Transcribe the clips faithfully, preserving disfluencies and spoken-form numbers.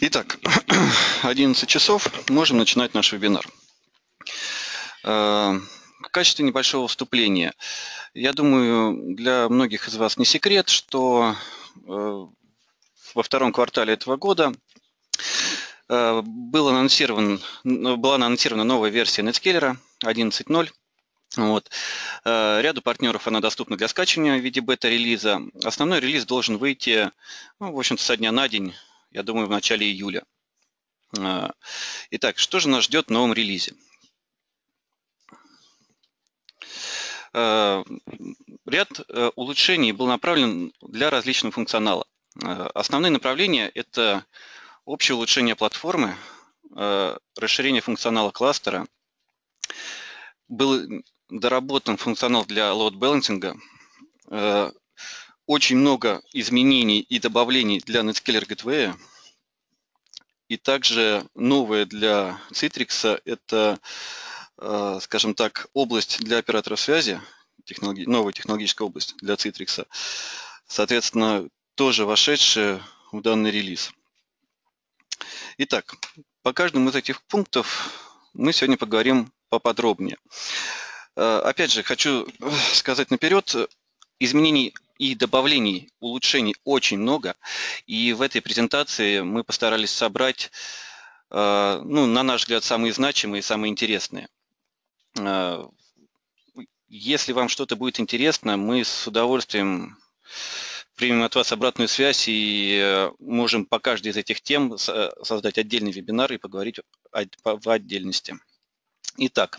Итак, одиннадцать часов, можем начинать наш вебинар. В качестве небольшого вступления, я думаю, для многих из вас не секрет, что во втором квартале этого года был анонсирован, была анонсирована новая версия Netscaler одиннадцать ноль. Вот. Ряду партнеров она доступна для скачивания в виде бета-релиза. Основной релиз должен выйти, ну, в общем-то, со дня на день, я думаю, в начале июля. Итак, что же нас ждет в новом релизе? Ряд улучшений был направлен для различного функционала. Основные направления – это общее улучшение платформы, расширение функционала кластера, был доработан функционал для лоуд-балансинга, очень много изменений и добавлений для Netscaler Gateway, и также новое для Citrix – это, скажем так, область для операторов связи, технологи... новая технологическая область для Citrix, соответственно, тоже вошедшая в данный релиз. Итак, по каждому из этих пунктов мы сегодня поговорим поподробнее. Опять же, хочу сказать наперед, изменений и добавлений, улучшений очень много, и в этой презентации мы постарались собрать, ну, на наш взгляд, самые значимые и самые интересные. Если вам что-то будет интересно, мы с удовольствием примем от вас обратную связь и можем по каждой из этих тем создать отдельный вебинар и поговорить в отдельности. Итак,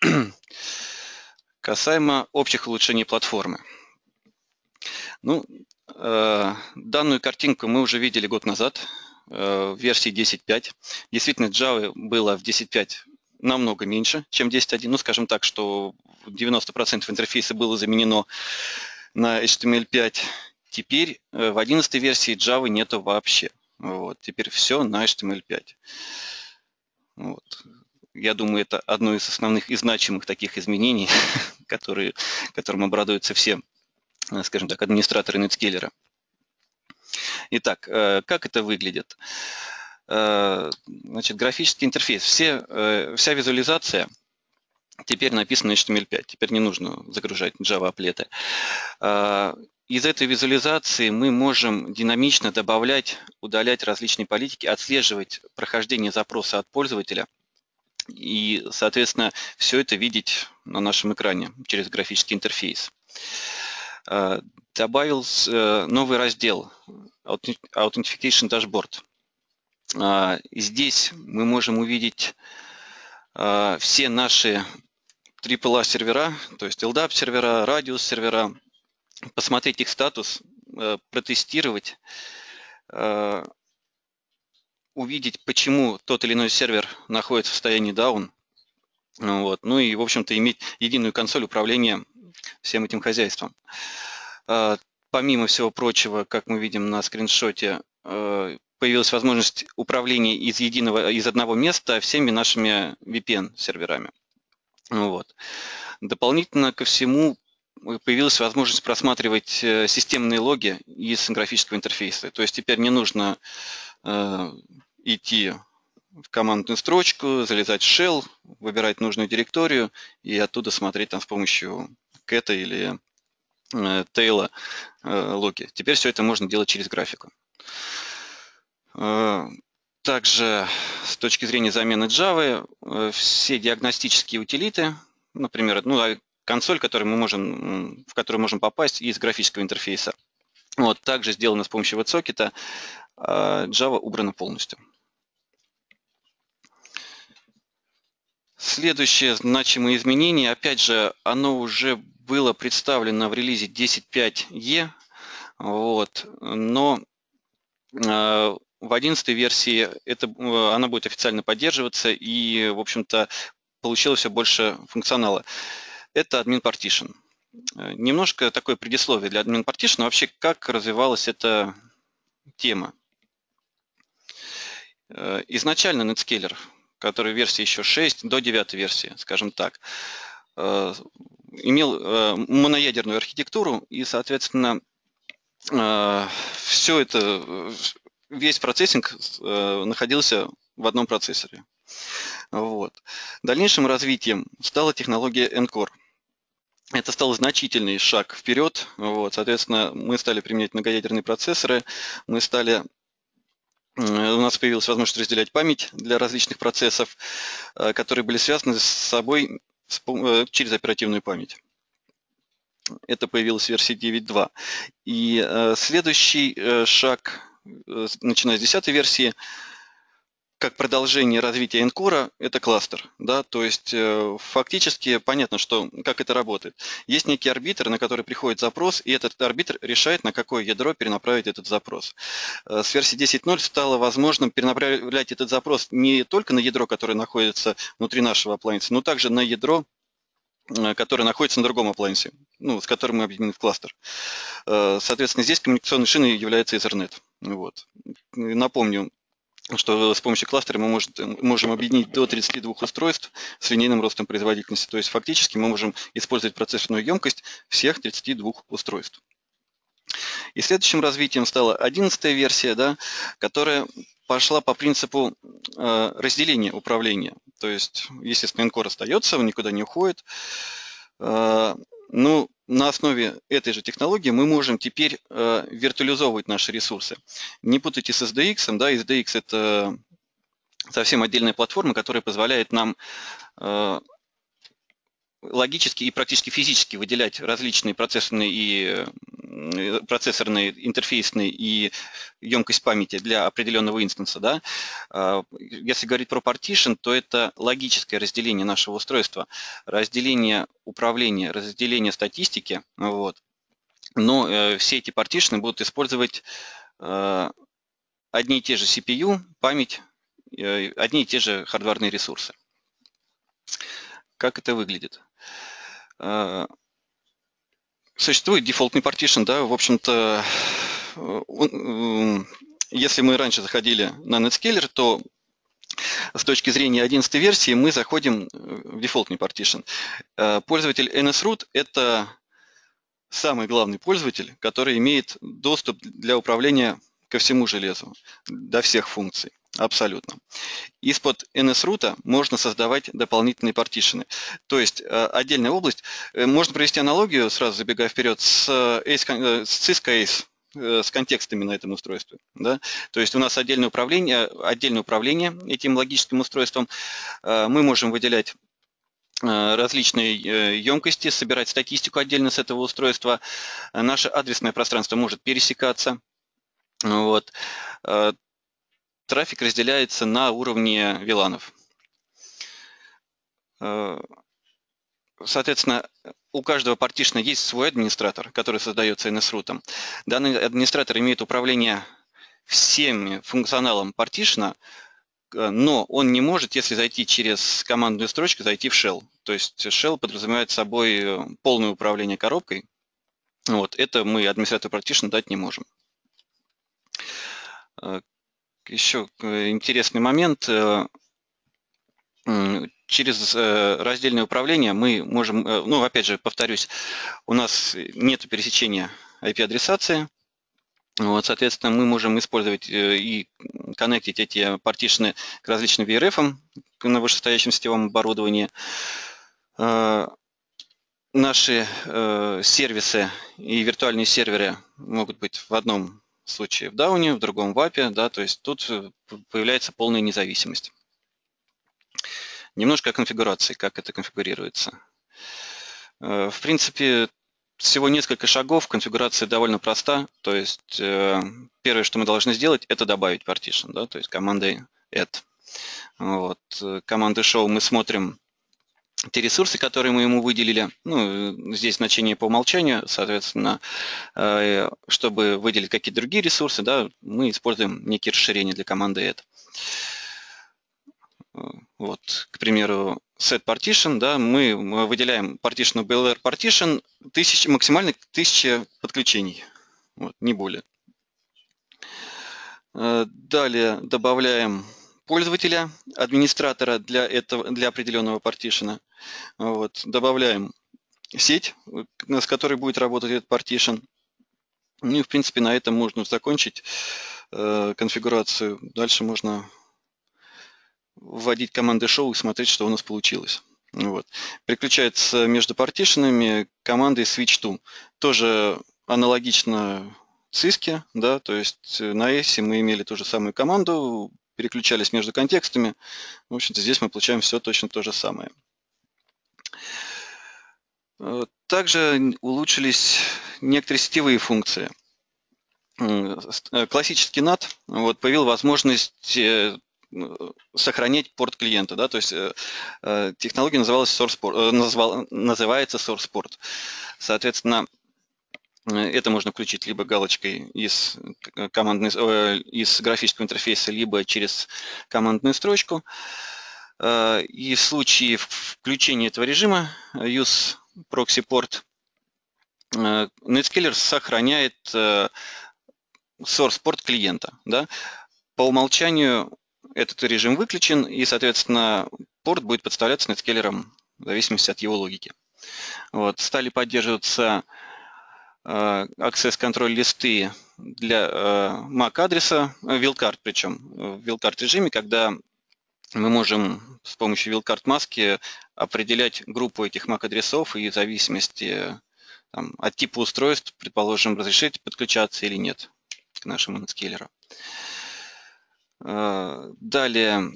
касаемо общих улучшений платформы. Ну, э, данную картинку мы уже видели год назад э, в версии десять пять. Действительно, Java было в десять пять намного меньше, чем десять один. Ну, скажем так, что девяносто процентов интерфейса было заменено на эйч ти эм эль пять. Теперь э, в одиннадцатой версии Java нету вообще. Вот, теперь все на эйч ти эм эль пять. Вот. Я думаю, это одно из основных и значимых таких изменений, которые, которым обрадуются все, скажем так, администраторы Netscaler. Итак, как это выглядит? Значит, графический интерфейс. Все, вся визуализация теперь написана на эйч ти эм эль пять. Теперь не нужно загружать Java-аплеты. Из этой визуализации мы можем динамично добавлять, удалять различные политики, отслеживать прохождение запроса от пользователя и, соответственно, все это видеть на нашем экране через графический интерфейс. Добавил новый раздел Authentication Dashboard. Здесь мы можем увидеть все наши три пи эл эй сервера, то есть эл дап сервера, Radius сервера, посмотреть их статус, протестировать, увидеть, почему тот или иной сервер находится в состоянии down. Вот. Ну и, в общем-то, иметь единую консоль управления всем этим хозяйством. Помимо всего прочего, как мы видим на скриншоте, появилась возможность управления из единого, из одного места всеми нашими ви пи эн-серверами. Вот. Дополнительно ко всему появилась возможность просматривать системные логи из графического интерфейса. То есть теперь не нужно идти в командную строчку, залезать в shell, выбирать нужную директорию и оттуда смотреть там с помощью кэта или э, тейла э, логи. Теперь все это можно делать через графику. Э, также с точки зрения замены Java, э, все диагностические утилиты, например, ну, консоль, которую мы можем, в которую можем попасть из графического интерфейса, вот, также сделано с помощью WebSocket, э, Java убрана полностью. Следующее значимое изменение, опять же, оно уже было представлено в релизе десять пять и, вот, но э, в одиннадцатой версии это, она будет официально поддерживаться и, в общем-то, получилось все больше функционала. Это Admin Partition. Немножко такое предисловие для Admin Partition, вообще как развивалась эта тема. Изначально Netscaler, который в версии еще шесть, до девятой версии, скажем так, имел моноядерную архитектуру, и, соответственно, все это, весь процессинг находился в одном процессоре. Вот. Дальнейшим развитием стала технология Ncore. Это стал значительный шаг вперед. Вот. Соответственно, мы стали применять многоядерные процессоры, мы стали у нас появилась возможность разделять память для различных процессов, которые были связаны с собой через оперативную память. Это появилось в версии девять точка два. И следующий шаг, начиная с десятой версии, как продолжение развития Ncore, это кластер. Да? То есть фактически понятно, что, как это работает. Есть некий арбитр, на который приходит запрос, и этот арбитр решает, на какое ядро перенаправить этот запрос. С версии десять точка ноль стало возможным перенаправлять этот запрос не только на ядро, которое находится внутри нашего appliance, но также на ядро, которое находится на другом appliance, ну, с которым мы объединены в кластер. Соответственно, здесь коммуникационной шиной является Ethernet. Вот. Напомню, что с помощью кластера мы можем объединить до тридцати двух устройств с линейным ростом производительности. То есть фактически мы можем использовать процессорную емкость всех тридцати двух устройств. И следующим развитием стала одиннадцатая версия, да, которая пошла по принципу э, разделения управления. То есть, естественно, Ncore остается, он никуда не уходит. Э, но на основе этой же технологии мы можем теперь э, виртуализовывать наши ресурсы. Не путайте с эс ди экс. Да, эс ди экс это совсем отдельная платформа, которая позволяет нам э, логически и практически физически выделять различные процессорные и процессорные, интерфейсные и емкость памяти для определенного инстанса. Да? Если говорить про partition, то это логическое разделение нашего устройства, разделение управления, разделение статистики. Вот. Но э, все эти партишны будут использовать э, одни и те же си пи ю, память, э, одни и те же хардварные ресурсы. Как это выглядит? Существует дефолтный партишн, да, в общем-то, если мы раньше заходили на Netscaler, то с точки зрения одиннадцатой версии мы заходим в дефолтный партишн. Пользователь эн эс рут – это самый главный пользователь, который имеет доступ для управления ко всему железу, до всех функций. Абсолютно. Из-под эн эс рут можно создавать дополнительные партишины. То есть отдельная область. Можно провести аналогию, сразу забегая вперед, с, Ace, с Cisco Ace, с контекстами на этом устройстве. Да? То есть у нас отдельное управление, отдельное управление этим логическим устройством. Мы можем выделять различные емкости, собирать статистику отдельно с этого устройства. Наше адресное пространство может пересекаться. Вот. Трафик разделяется на уровне виланов. Соответственно, у каждого партишна есть свой администратор, который создается эн эс рут. Данный администратор имеет управление всем функционалом партишна, но он не может, если зайти через командную строчку, зайти в shell. То есть shell подразумевает собой полное управление коробкой. Вот, это мы администратору партишна дать не можем. Еще интересный момент. Через раздельное управление мы можем, ну, опять же, повторюсь, у нас нет пересечения ай пи-адресации. Вот, соответственно, мы можем использовать и коннектить эти партишны к различным ви ар эф-ам на вышестоящем сетевом оборудовании. Наши сервисы и виртуальные серверы могут быть в одном случае в дауне, в другом в апе, да, то есть тут появляется полная независимость. Немножко о конфигурации, как это конфигурируется. В принципе, всего несколько шагов, конфигурация довольно проста, то есть первое, что мы должны сделать, это добавить partition, да, то есть командой add. Вот. Командой show мы смотрим те ресурсы, которые мы ему выделили. Ну, здесь значение по умолчанию, соответственно, чтобы выделить какие-то другие ресурсы, да, мы используем некие расширения для команды add. Вот, к примеру, set partition, да, мы выделяем partition би эл ар partition тысяча, максимально тысяча подключений, вот, не более. Далее добавляем пользователя, администратора для, этого, для определенного партишена. Вот, добавляем сеть, с которой будет работать этот партишн. Ну и, в принципе, на этом можно закончить. э, конфигурацию. Дальше можно вводить команды show и смотреть, что у нас получилось. Вот. Переключается между партишенами командой switch to. Тоже аналогично циске, да, то есть на эсе мы имели ту же самую команду, переключались между контекстами. В общем-то, здесь мы получаем все точно то же самое. Также улучшились некоторые сетевые функции. Классический нат вот, появил возможность сохранять порт клиента, да, то есть э, технология называлась source port, назвал, называется source port. Соответственно, это можно включить либо галочкой из, командной, из графического интерфейса, либо через командную строчку. И в случае включения этого режима use proxy port, Netscaler сохраняет source port клиента. Да? По умолчанию этот режим выключен, и, соответственно, порт будет подставляться Netscaler в зависимости от его логики. Вот. Стали поддерживаться э, access контроль листы для э, MAC-адреса, wildcard причем, в wildcard режиме, когда мы можем с помощью wildcard маски определять группу этих MAC-адресов и в зависимости там, от типа устройств, предположим, разрешить подключаться или нет к нашему Netscaler. Далее,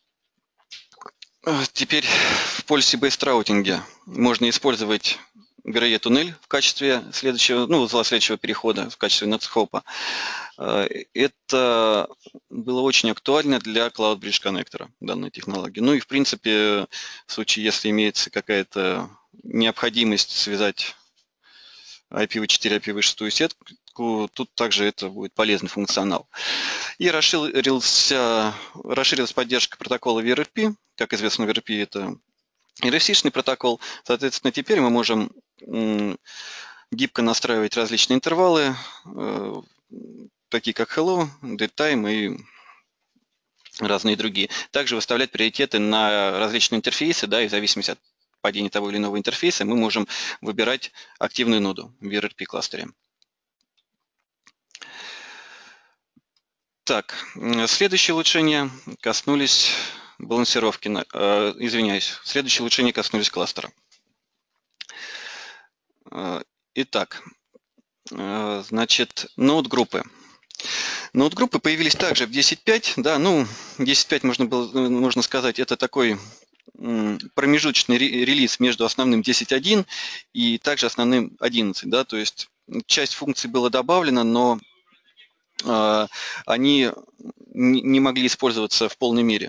теперь в policy-based раутинге можно использовать би эр и-туннель в качестве следующего, ну, узла следующего перехода, в качестве нетскопа. Это было очень актуально для Cloud Bridge коннектора, данной технологии. Ну и, в принципе, в случае, если имеется какая-то необходимость связать ай пи ви четыре, ай пи ви шесть сетку, тут также это будет полезный функционал. И расширился, расширилась поддержка протокола ви ар эр пи. Как известно, ви ар эр пи это эр эф си-шный протокол. Соответственно, теперь мы можем гибко настраивать различные интервалы, такие как hello, dead time и разные другие. Также выставлять приоритеты на различные интерфейсы, да, и в зависимости от падения того или иного интерфейса мы можем выбирать активную ноду в ви ар эр пи кластере. Так, следующие улучшения коснулись балансировки, э, извиняюсь, следующие улучшения коснулись кластера. Итак, значит, ноут-группы. Ноут-группы появились также в десять точка пять, да, ну, десять точка пять можно, было, можно сказать, это такой промежуточный релиз между основным десять точка один и также основным одиннадцать, да, то есть часть функций была добавлена, но э, они не могли использоваться в полной мере.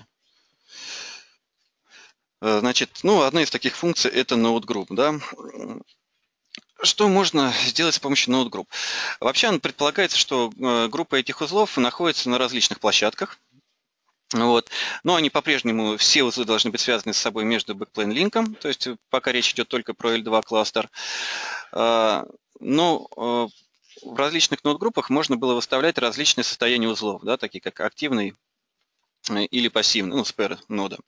Значит, ну, одна из таких функций это ноут-групп, да. Что можно сделать с помощью ноут-групп? Вообще предполагается, что группа этих узлов находится на различных площадках. Вот. Но они по-прежнему, все узлы должны быть связаны с собой между бэкплейн линком, то есть пока речь идет только про эл два кластер. Но в различных ноут-группах можно было выставлять различные состояния узлов, да, такие как активный или пассивный, ну, спэр нода.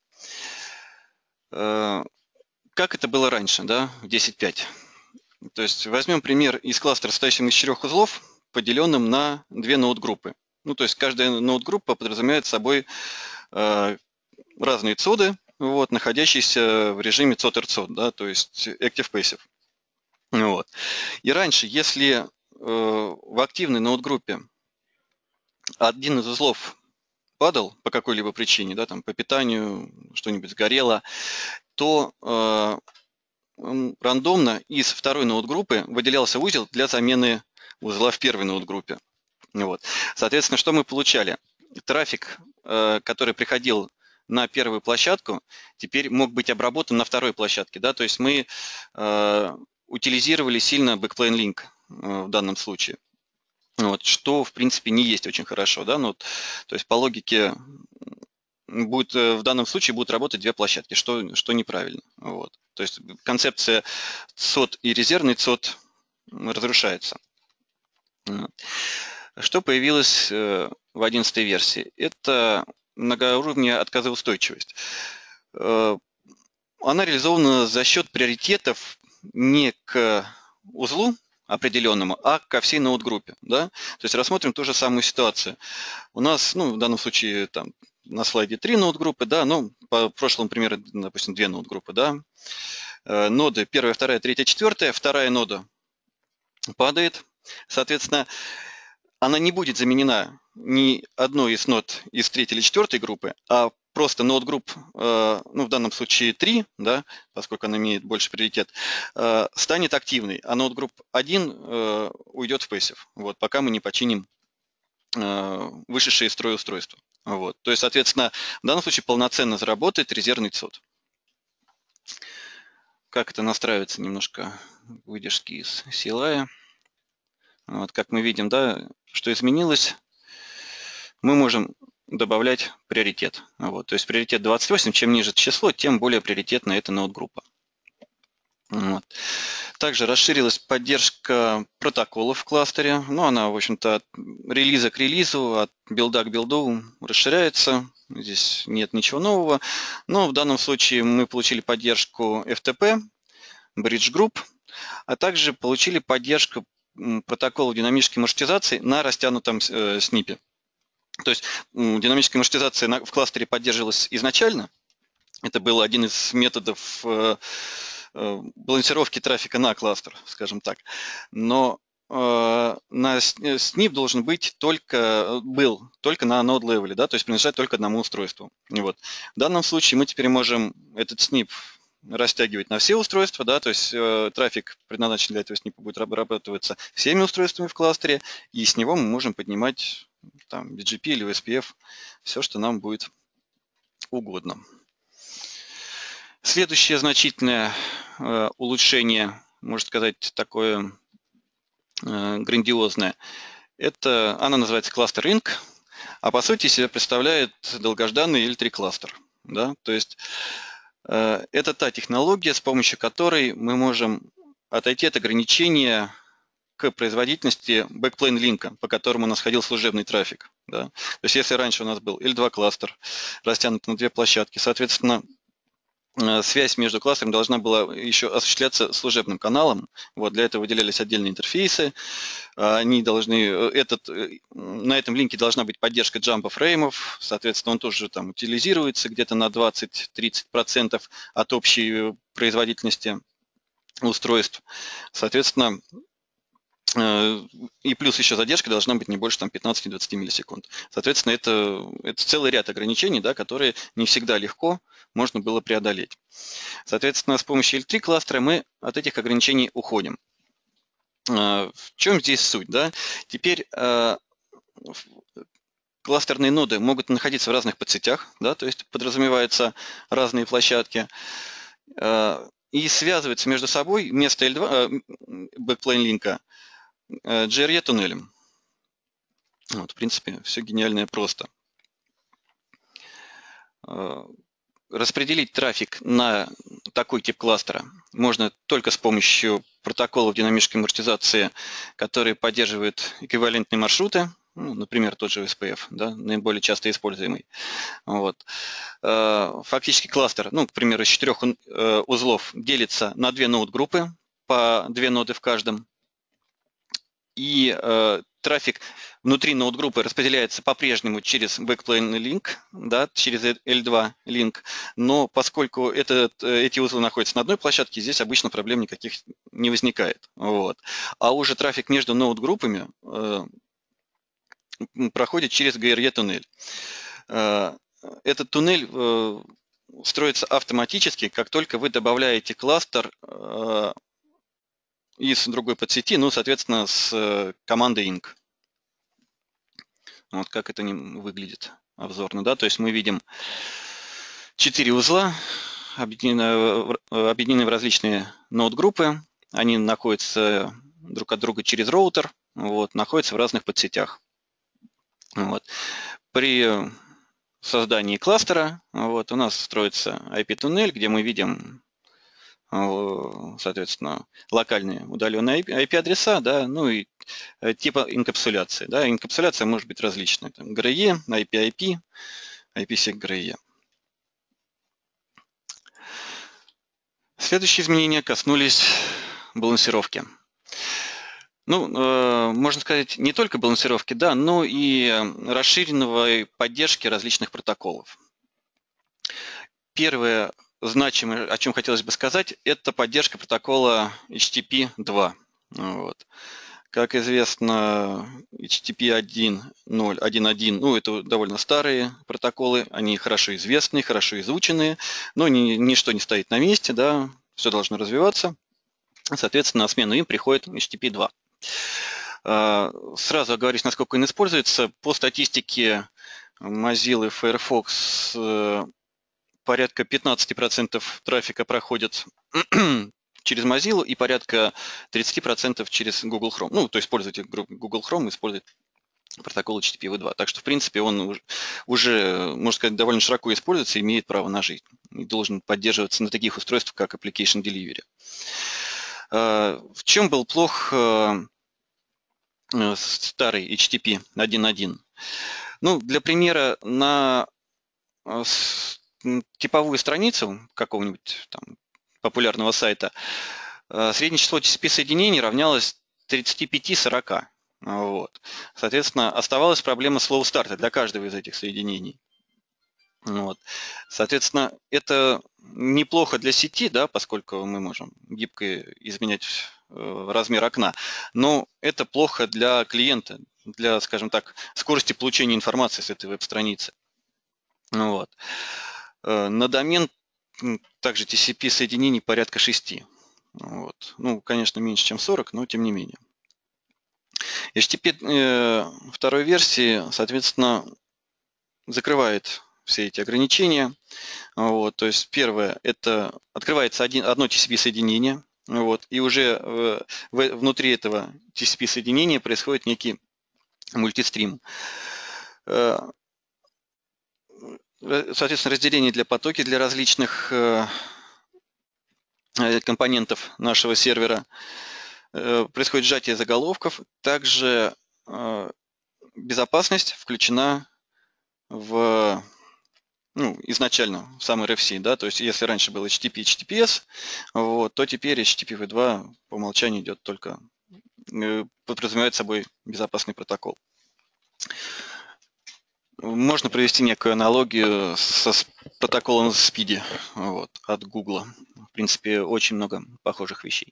Как это было раньше, да, в десять точка пять? То есть возьмем пример из кластера, состоящего из четырех узлов, поделенным на две ноут-группы. Ну, то есть каждая ноут-группа подразумевает собой э, разные цоды, вот, находящиеся в режиме цод-эр-цод, да, то есть active-passive. Вот. И раньше, если э, в активной ноут-группе один из узлов падал по какой-либо причине, да, там по питанию что-нибудь сгорело, то э, рандомно из второй ноут-группы выделялся узел для замены узла в первой ноут-группе. Вот. Соответственно, что мы получали? Трафик, который приходил на первую площадку, теперь мог быть обработан на второй площадке. Да? То есть мы утилизировали сильно backplane link в данном случае. Вот, что, в принципе, не есть очень хорошо. Да? Ну, то есть по логике будет, в данном случае будут работать две площадки, что, что неправильно. Вот. То есть концепция цод и резервный цод разрушается. Что появилось в одиннадцатой версии? Это многоуровневая отказоустойчивость. Она реализована за счет приоритетов не к узлу определенному, а ко всей ноут-группе. Да? То есть рассмотрим ту же самую ситуацию. У нас, ну, в данном случае, там, на слайде три ноут-группы, да, ну, по прошлому примеру, допустим, две ноут-группы, да. Ноды первая, вторая, третья, четвертая, вторая нода падает. Соответственно, она не будет заменена ни одной из нод из третьей или четвертой группы, а просто нод групп, ну, в данном случае три, да, поскольку она имеет больше приоритет, станет активной, а нод групп один уйдет в пассив, вот, пока мы не починим вышедшие из строя устройства. Вот. То есть, соответственно, в данном случае полноценно заработает резервный цод. Как это настраивается, немножко выдержки из си эл ай. Вот, как мы видим, да, что изменилось, мы можем добавлять приоритет. Вот, то есть приоритет двадцать восемь, чем ниже число, тем более приоритетна эта ноут-группа. Вот. Также расширилась поддержка протоколов в кластере. Ну, она, в общем-то, от релиза к релизу, от билда к билду расширяется. Здесь нет ничего нового. Но в данном случае мы получили поддержку эф ти пи, Bridge Group, а также получили поддержку протокола динамической маршрутизации на растянутом э, снипе. То есть динамическая маршрутизация в кластере поддерживалась изначально. Это был один из методов э, э, балансировки трафика на кластер, скажем так. Но э, на снип должен быть только, был только на node level, да, то есть принадлежать только одному устройству. Вот. В данном случае мы теперь можем этот снип растягивать на все устройства, да, то есть э, трафик, предназначенный для этого снипа, будет обрабатываться всеми устройствами в кластере, и с него мы можем поднимать там би джи пи или ю эс пи эф, все, что нам будет угодно. Следующее значительное э, улучшение, можно сказать, такое э, грандиозное, это, она называется кластер Inc, а по сути себя представляет долгожданный эл три кластер. Да? То есть э, это та технология, с помощью которой мы можем отойти от ограничения к производительности backplane линка, по которому у нас ходил служебный трафик. Да? То есть если раньше у нас был эл два кластер, растянут на две площадки, соответственно, связь между кластерами должна была еще осуществляться служебным каналом. Вот, для этого выделялись отдельные интерфейсы. Они должны, этот, на этом линке должна быть поддержка джампа фреймов. Соответственно, он тоже там утилизируется где-то на двадцать-тридцать процентов от общей производительности устройств. Соответственно, и плюс еще задержка должна быть не больше там пятнадцати-двадцати миллисекунд. Соответственно, это, это целый ряд ограничений, да, которые не всегда легко можно было преодолеть. Соответственно, с помощью эл три кластера мы от этих ограничений уходим. В чем здесь суть? Да? Теперь кластерные ноды могут находиться в разных подсетях, да, то есть подразумеваются разные площадки, и связываются между собой вместо эл два, backplane линка, джи ар и туннелем. Вот, в принципе, все гениальное просто. Распределить трафик на такой тип кластера можно только с помощью протоколов динамической маршрутизации, которые поддерживают эквивалентные маршруты, ну, например, тот же ю эс пи эф, да, наиболее часто используемый. Вот. Фактически кластер, ну, к примеру, из четырех узлов делится на две ноут-группы, по две ноды в каждом. И э, трафик внутри ноут-группы распределяется по-прежнему через backplane link, да, через эл два link, но поскольку этот, эти узлы находятся на одной площадке, здесь обычно проблем никаких не возникает. Вот. А уже трафик между ноут-группами э, проходит через джи ар и туннель. Э, этот туннель э, строится автоматически, как только вы добавляете кластер э, из другой подсети, ну, соответственно, с командой inc. Вот как это выглядит обзорно, да, то есть мы видим четыре узла, объединены, объединены в различные ноут-группы, они находятся друг от друга через роутер, вот, находятся в разных подсетях. Вот. При создании кластера вот, у нас строится ай пи-туннель, где мы видим, соответственно, локальные удаленные ай пи-адреса, да, ну и типа инкапсуляции. Да. Инкапсуляция может быть различной. Там, джи ар и, ай пи-ай пи, ай пи-сек джи ар и. Следующие изменения коснулись балансировки. Ну, э, можно сказать, не только балансировки, да, но и расширенной поддержки различных протоколов. Первое значимое, о чем хотелось бы сказать, это поддержка протокола эйч ти ти пи два. Вот. Как известно, эйч ти ти пи один ноль один один, ну, это довольно старые протоколы, они хорошо известны, хорошо изучены, но ни, ничто не стоит на месте, да, все должно развиваться. Соответственно, на смену им приходит эйч ти ти пи два. Сразу оговорюсь, насколько он используется. По статистике Mozilla Firefox порядка пятнадцать процентов трафика проходит через Mozilla и порядка тридцать процентов через Google Chrome. Ну, то есть пользователь Google Chrome использует протокол эйч ти ти пи ви два. Так что, в принципе, он уже, уже, можно сказать, довольно широко используется и имеет право на жизнь. И должен поддерживаться на таких устройствах, как Application Delivery. В чем был плох старый эйч ти ти пи один один? Ну, для примера, на типовую страницу какого-нибудь там популярного сайта среднее число ти си пи соединений равнялось тридцати пяти сорока. Вот. Соответственно, оставалась проблема слова старта для каждого из этих соединений. Вот. Соответственно, это неплохо для сети, да, поскольку мы можем гибко изменять размер окна, но это плохо для клиента, для, скажем так, скорости получения информации с этой веб-страницы. Вот. На домен также ти си пи соединений порядка шести. Вот. Ну, конечно, меньше, чем сорок, но тем не менее. эйч ти ти пи э, второй версии, соответственно, закрывает все эти ограничения. Вот. То есть первое, это открывается один, одно ти си пи соединение, вот, и уже э, в, внутри этого ти си пи соединения происходит некий мультистрим. Э, соответственно, разделение для потоки для различных э, компонентов нашего сервера. Происходит сжатие заголовков. Также безопасность включена в, ну, изначально в сам эр эф си. Да? То есть если раньше был эйч ти ти пи, эйч ти ти пи эс, вот, то теперь эйч ти ти пи ви два по умолчанию идет только, подразумевает собой безопасный протокол. Можно провести некую аналогию со протоколом спиди, вот, от Google. В принципе, очень много похожих вещей.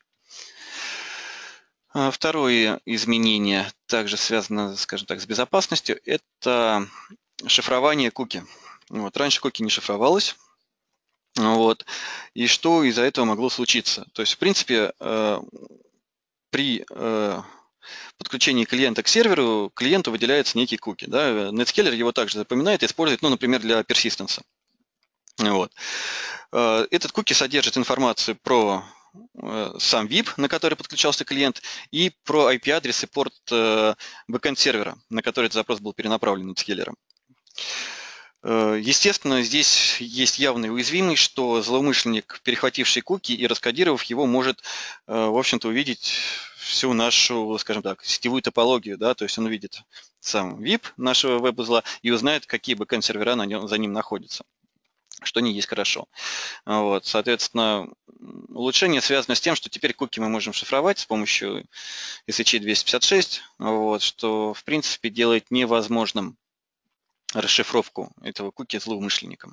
Второе изменение, также связано, скажем так, с безопасностью, это шифрование куки. Вот, раньше куки не шифровалось. Вот, и что из-за этого могло случиться? То есть, в принципе, при подключении клиента к серверу клиенту выделяется некий куки. Да? Netscaler его также запоминает и использует, ну, например, для persistence. Вот. Этот куки содержит информацию про сам ви ай пи, на который подключался клиент, и про ай пи-адрес и порт бэкэнд сервера, на который этот запрос был перенаправлен Netscaler. Естественно, здесь есть явная уязвимость, что злоумышленник, перехвативший куки и раскодировав его, может, в общем-то, увидеть всю нашу, скажем так, сетевую топологию. Да? То есть он увидит сам ви ай пи нашего веб-узла и узнает, какие бэкэнд-сервера за ним находятся, что не есть хорошо. Вот, соответственно, улучшение связано с тем, что теперь куки мы можем шифровать с помощью эс эйч двести пятьдесят шесть, вот, что, в принципе, делает невозможным расшифровку этого куки злоумышленникам.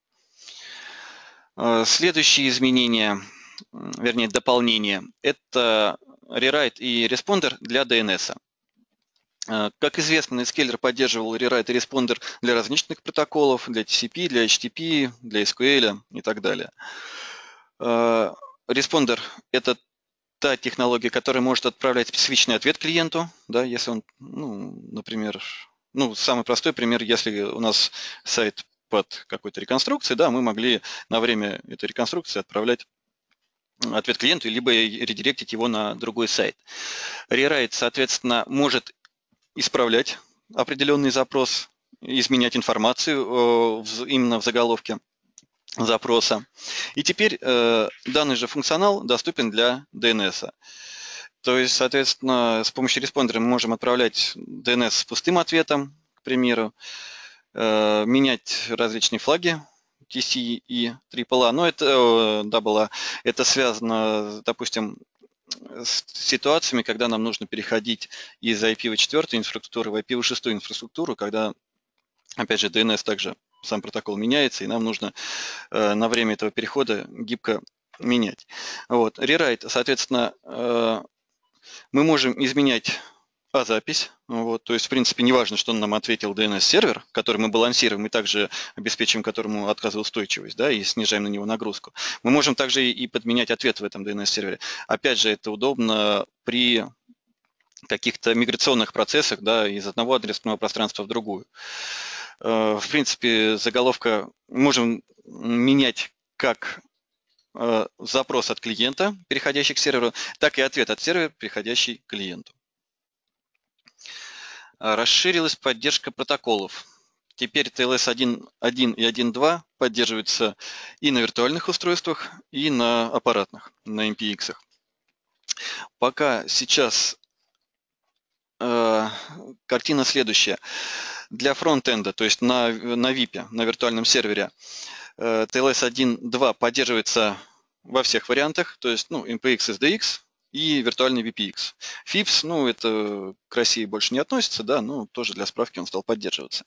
Следующие изменения, вернее дополнения, это rewrite и responder для ди эн эс. Как известно, Netscaler поддерживал rewrite и responder для различных протоколов, для ти си пи, для эйч ти ти пи, для эс ку эль и так далее. Responder – это та технология, которая может отправлять специфичный ответ клиенту, да, если он, ну, например, ну, самый простой пример, если у нас сайт под какой-то реконструкцией, да, мы могли на время этой реконструкции отправлять ответ клиенту, либо редиректить его на другой сайт. Rewrite, соответственно, может исправлять определенный запрос, изменять информацию именно в заголовке запроса. И теперь данный же функционал доступен для ди эн эс. То есть, соответственно, с помощью респондера мы можем отправлять ди эн эс с пустым ответом, к примеру, менять различные флаги ти си и три эй эй, но это, дабл эй, это связано, допустим, с ситуациями, когда нам нужно переходить из ай пи ви четыре инфраструктуры в ай пи ви шесть инфраструктуру, когда, опять же, ди эн эс также, сам протокол меняется, и нам нужно э, на время этого перехода гибко менять. Вот. Rewrite, соответственно, э, мы можем изменять а запись. Вот, то есть, в принципе, не важно, что он нам ответил ди эн эс-сервер, который мы балансируем и также обеспечиваем которому отказоустойчивость, да, и снижаем на него нагрузку. Мы можем также и подменять ответ в этом ди эн эс-сервере. Опять же, это удобно при каких-то миграционных процессах, да, из одного адресного пространства в другую. В принципе, заголовка можем менять как запрос от клиента, переходящий к серверу, так и ответ от сервера, переходящий к клиенту. Расширилась поддержка протоколов. Теперь ти эл эс один точка один и один точка два поддерживаются и на виртуальных устройствах, и на аппаратных, на эм пи икс. Пока сейчас э, картина следующая. Для фронтенда, то есть на, на ви пи, на виртуальном сервере, э, ти эл эс один точка два поддерживается во всех вариантах, то есть ну, эм пи икс, эс ди икс, и виртуальный ви пи икс. фипс, ну, это к России больше не относится, да, но тоже для справки он стал поддерживаться.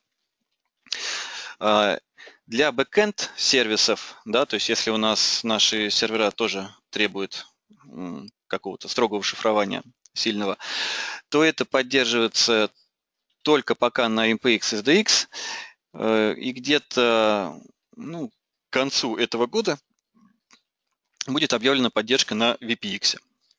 Для бэкэнд сервисов, да, то есть если у нас наши сервера тоже требуют какого-то строгого шифрования сильного, то это поддерживается только пока на эм пи икс, эс ди икс, и где-то ну, к концу этого года будет объявлена поддержка на ви пи икс.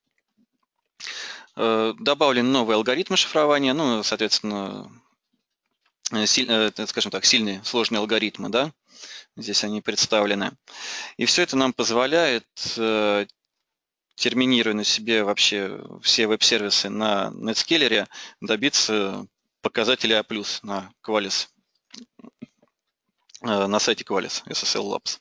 Добавлены новые алгоритмы шифрования, ну, соответственно, силь, скажем так, сильные, сложные алгоритмы, да, здесь они представлены. И все это нам позволяет, терминируя на себе вообще все веб-сервисы на NetScaler, добиться показателя А+, на Qualys, на сайте Qualys, эс эс эл Labs.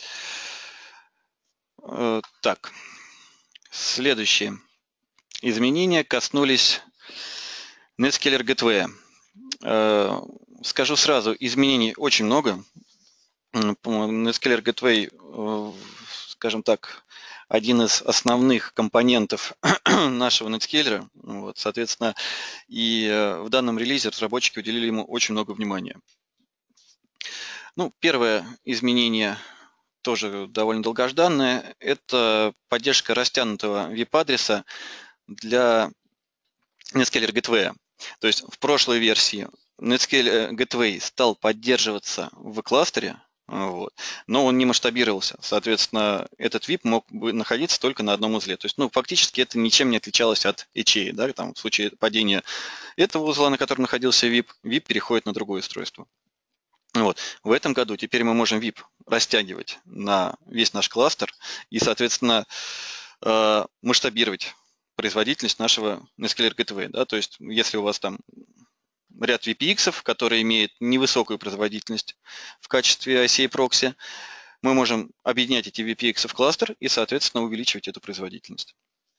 Так, следующие изменения коснулись NetScaler Gateway. Скажу сразу, изменений очень много. NetScaler Gateway, скажем так, один из основных компонентов нашего NetScaler. Вот, соответственно, и в данном релизе разработчики уделили ему очень много внимания. Ну, первое изменение, тоже довольно долгожданное, это поддержка растянутого ви пи-адреса для NetScaler Gateway. То есть в прошлой версии NetScaler Gateway стал поддерживаться в кластере, вот, но он не масштабировался. Соответственно, этот ви пи мог бы находиться только на одном узле. То есть, ну, фактически это ничем не отличалось от эйч эй. Да? Там, в случае падения этого узла, на котором находился ви пи, ви пи переходит на другое устройство. Вот. В этом году теперь мы можем ви пи растягивать на весь наш кластер и, соответственно, масштабировать производительность нашего NetScaler Gateway. Да? То есть, если у вас там ряд ви пи икс, которые имеют невысокую производительность в качестве ай си эй-прокси, мы можем объединять эти ви пи икс в кластер и, соответственно, увеличивать эту производительность.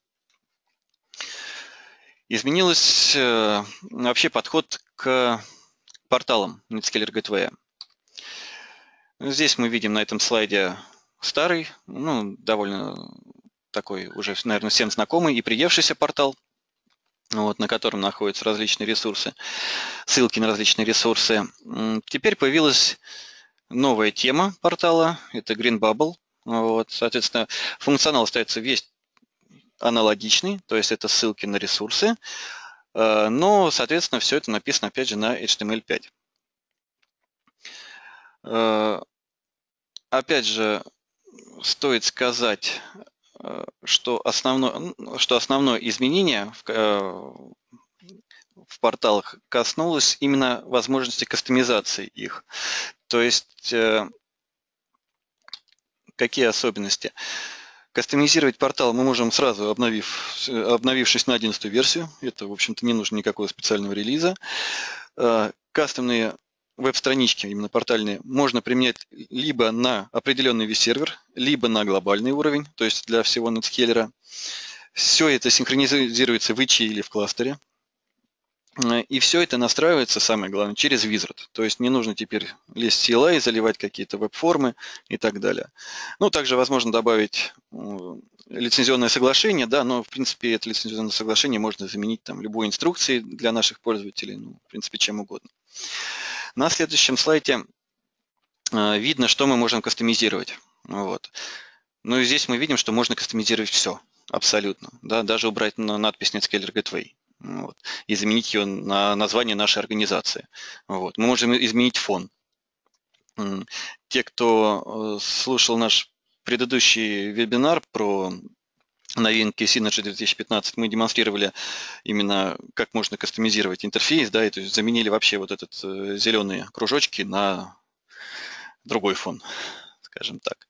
Изменился вообще подход к порталам NetScaler Gateway. Здесь мы видим на этом слайде старый, ну, довольно такой уже, наверное, всем знакомый и приевшийся портал, вот, на котором находятся различные ресурсы, ссылки на различные ресурсы. Теперь появилась новая тема портала, это Green Bubble. Вот, соответственно, функционал остается весь аналогичный, то есть это ссылки на ресурсы, но, соответственно, все это написано, опять же, на эйч ти эм эль пять. Опять же, стоит сказать, что основное, что основное изменение в, в порталах коснулось именно возможности кастомизации их. То есть, какие особенности? Кастомизировать портал мы можем сразу, обновив, обновившись на одиннадцатую версию. Это, в общем-то, не нужно никакого специального релиза. Кастомные веб-странички, именно портальные, можно применять либо на определенный ви-сервер, либо на глобальный уровень, то есть для всего NetScaler. Все это синхронизируется в эйч эй или в кластере. И все это настраивается, самое главное, через Wizard. То есть не нужно теперь лезть в си эл ай, заливать какие-то веб-формы и так далее. Ну, также возможно добавить лицензионное соглашение, да, но в принципе это лицензионное соглашение можно заменить там любой инструкцией для наших пользователей, ну, в принципе, чем угодно. На следующем слайде видно, что мы можем кастомизировать. Вот. Ну и здесь мы видим, что можно кастомизировать все, абсолютно. Да, даже убрать надпись Netscaler Gateway. Вот, и заменить ее на название нашей организации. Вот. Мы можем изменить фон. Те, кто слушал наш предыдущий вебинар про новинки Synergy две тысячи пятнадцать, мы демонстрировали именно, как можно кастомизировать интерфейс, да, и то есть заменили вообще вот этот зеленые кружочки на другой фон, скажем так.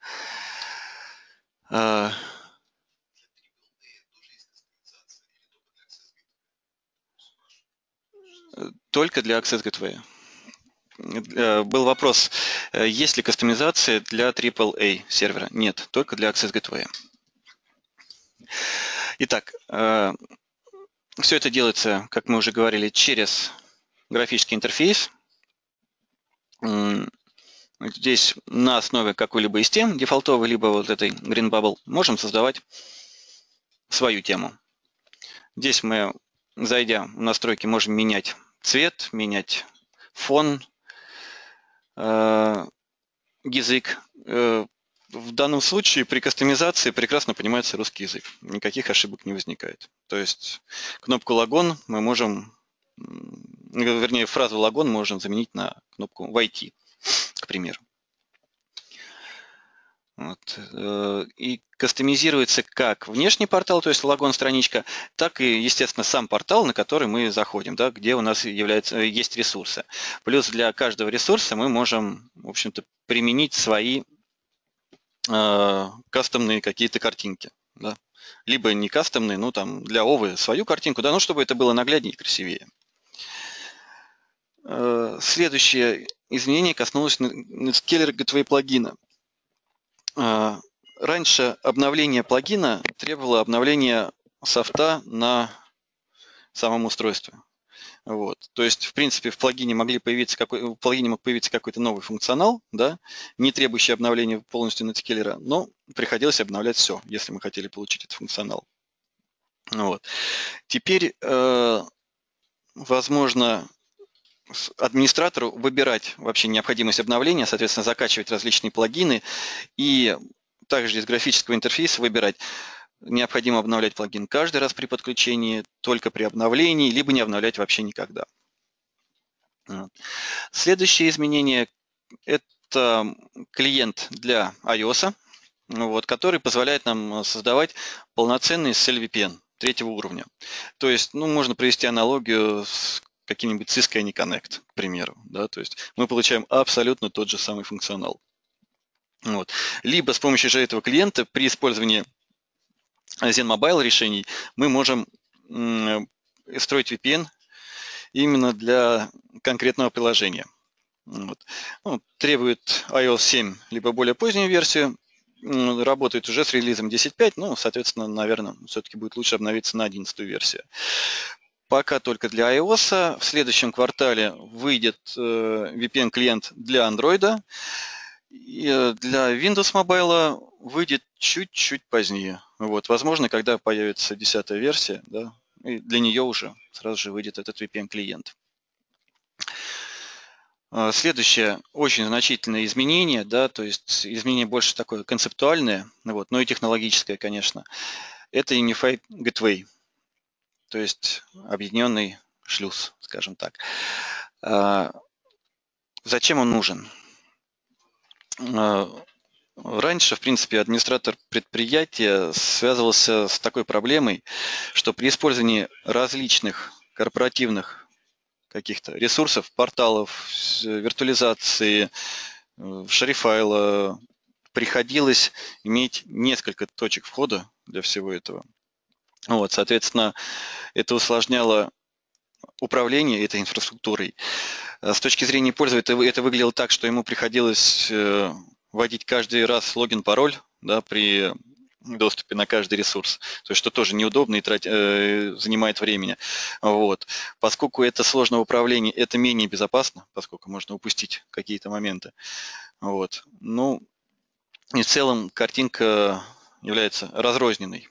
Только для Access Gateway. Был вопрос, есть ли кастомизация для трипл эй сервера? Нет, только для Access Gateway. Итак, все это делается, как мы уже говорили, через графический интерфейс. Здесь на основе какой-либо из тем, дефолтовой, либо вот этой Green Bubble, можем создавать свою тему. Здесь мы, зайдя в настройки, можем менять цвет, менять фон, язык. В данном случае при кастомизации прекрасно понимается русский язык. Никаких ошибок не возникает. То есть кнопку логон мы можем, вернее, фразу логон можем заменить на кнопку войти, к примеру. Вот. И кастомизируется как внешний портал, то есть логон страничка, так и, естественно, сам портал, на который мы заходим, да, где у нас является, есть ресурсы. Плюс для каждого ресурса мы можем, в общем-то, применить свои э, кастомные какие-то картинки. Да. Либо не кастомные, ну там для Овы свою картинку, да, ну чтобы это было нагляднее и красивее. Э, следующее изменение коснулось Netscaler Gateway плагина. Раньше обновление плагина требовало обновления софта на самом устройстве. Вот. То есть, в принципе, в плагине, могли появиться какой, в плагине мог появиться какой-то новый функционал, да, не требующий обновления полностью Netscaler, но приходилось обновлять все, если мы хотели получить этот функционал. Вот. Теперь, э, возможно, администратору выбирать вообще необходимость обновления, соответственно, закачивать различные плагины и также из графического интерфейса выбирать, необходимо обновлять плагин каждый раз при подключении, только при обновлении, либо не обновлять вообще никогда. Следующее изменение – это клиент для iOS, вот, который позволяет нам создавать полноценный эс эл ви пи эн третьего уровня. То есть, ну, можно провести аналогию с каким-нибудь Cisco AnyConnect, к примеру. Да, то есть мы получаем абсолютно тот же самый функционал. Вот. Либо с помощью же этого клиента при использовании ZenMobile решений мы можем строить ви пи эн именно для конкретного приложения. Вот. Ну, требует ай о эс семь, либо более позднюю версию, работает уже с релизом десять точка пять, ну, соответственно, наверное, все-таки будет лучше обновиться на одиннадцатую версию. Пока только для iOS. В следующем квартале выйдет ви пи эн-клиент для Android. И для Windows Mobile выйдет чуть-чуть позднее. Вот, возможно, когда появится десятая версия, да, и для нее уже сразу же выйдет этот ви пи эн-клиент. Следующее очень значительное изменение, да, то есть изменение больше такое концептуальное, вот, но и технологическое, конечно, это Unified Gateway, то есть объединенный шлюз, скажем так. Зачем он нужен? Раньше, в принципе, администратор предприятия связывался с такой проблемой, что при использовании различных корпоративных каких-то ресурсов, порталов, виртуализации, шарифайла, приходилось иметь несколько точек входа для всего этого. Вот, соответственно, это усложняло управление этой инфраструктурой. С точки зрения пользователя это выглядело так, что ему приходилось вводить каждый раз логин-пароль, да, при доступе на каждый ресурс, то есть что тоже неудобно и тратит, э, занимает времени. Вот. Поскольку это сложное управление, это менее безопасно, поскольку можно упустить какие-то моменты. Вот. Ну, и в целом картинка является разрозненной.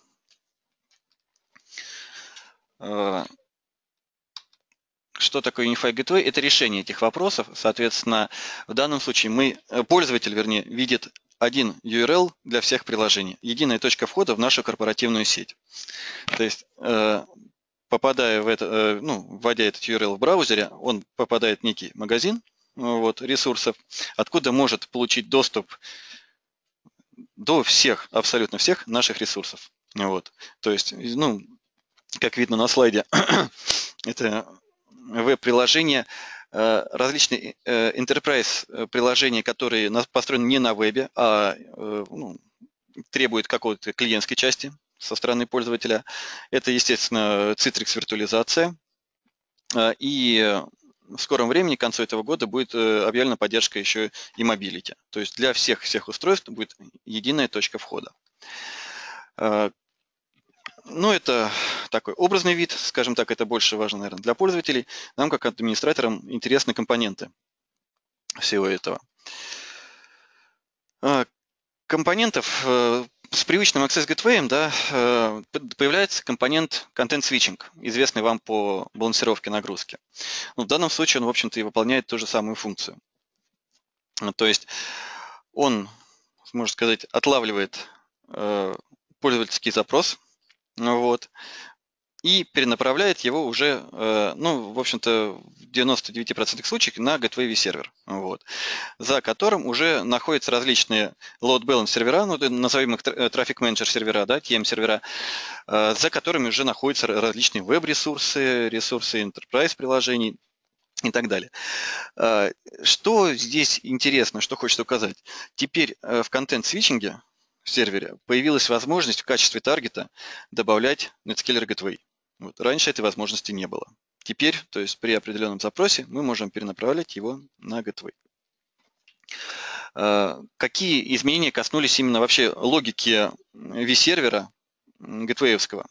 Что такое Unified Gateway? Это решение этих вопросов. Соответственно, в данном случае мы, пользователь, вернее, видит один ю ар эл для всех приложений. Единая точка входа в нашу корпоративную сеть. То есть, попадая в это, ну, вводя этот ю ар эл в браузере, он попадает в некий магазин вот, ресурсов, откуда может получить доступ до всех, абсолютно всех наших ресурсов. Вот. То есть, ну, как видно на слайде, это веб-приложения, различные enterprise приложения, которые построены не на вебе, а ну, требуют какой-то клиентской части со стороны пользователя. Это, естественно, Citrix виртуализация. И в скором времени, к концу этого года, будет объявлена поддержка еще и мобилити. То есть для всех, всех устройств будет единая точка входа. Ну, это такой образный вид, скажем так, это больше важно, наверное, для пользователей. Нам, как администраторам, интересны компоненты всего этого. Компонентов с привычным Access Gateway, да, появляется компонент Content Switching, известный вам по балансировке нагрузки. Ну, в данном случае он, в общем-то, и выполняет ту же самую функцию. То есть он, можно сказать, отлавливает пользовательский запрос, вот, и перенаправляет его уже, ну, в общем-то, в девяноста девяти процентах случаев на Gateway vServer, вот, за которым уже находятся различные load balance сервера, ну, назовем их Traffic Manager сервера, да, ти эм-сервера, за которыми уже находятся различные веб-ресурсы, ресурсы enterprise приложений и так далее. Что здесь интересно, что хочется указать? Теперь в контент-свитчинге в сервере появилась возможность в качестве таргета добавлять Netscaler Gateway. Вот. Раньше этой возможности не было. Теперь, то есть при определенном запросе, мы можем перенаправлять его на Gateway. Какие изменения коснулись именно вообще логики vServer гетвеевского?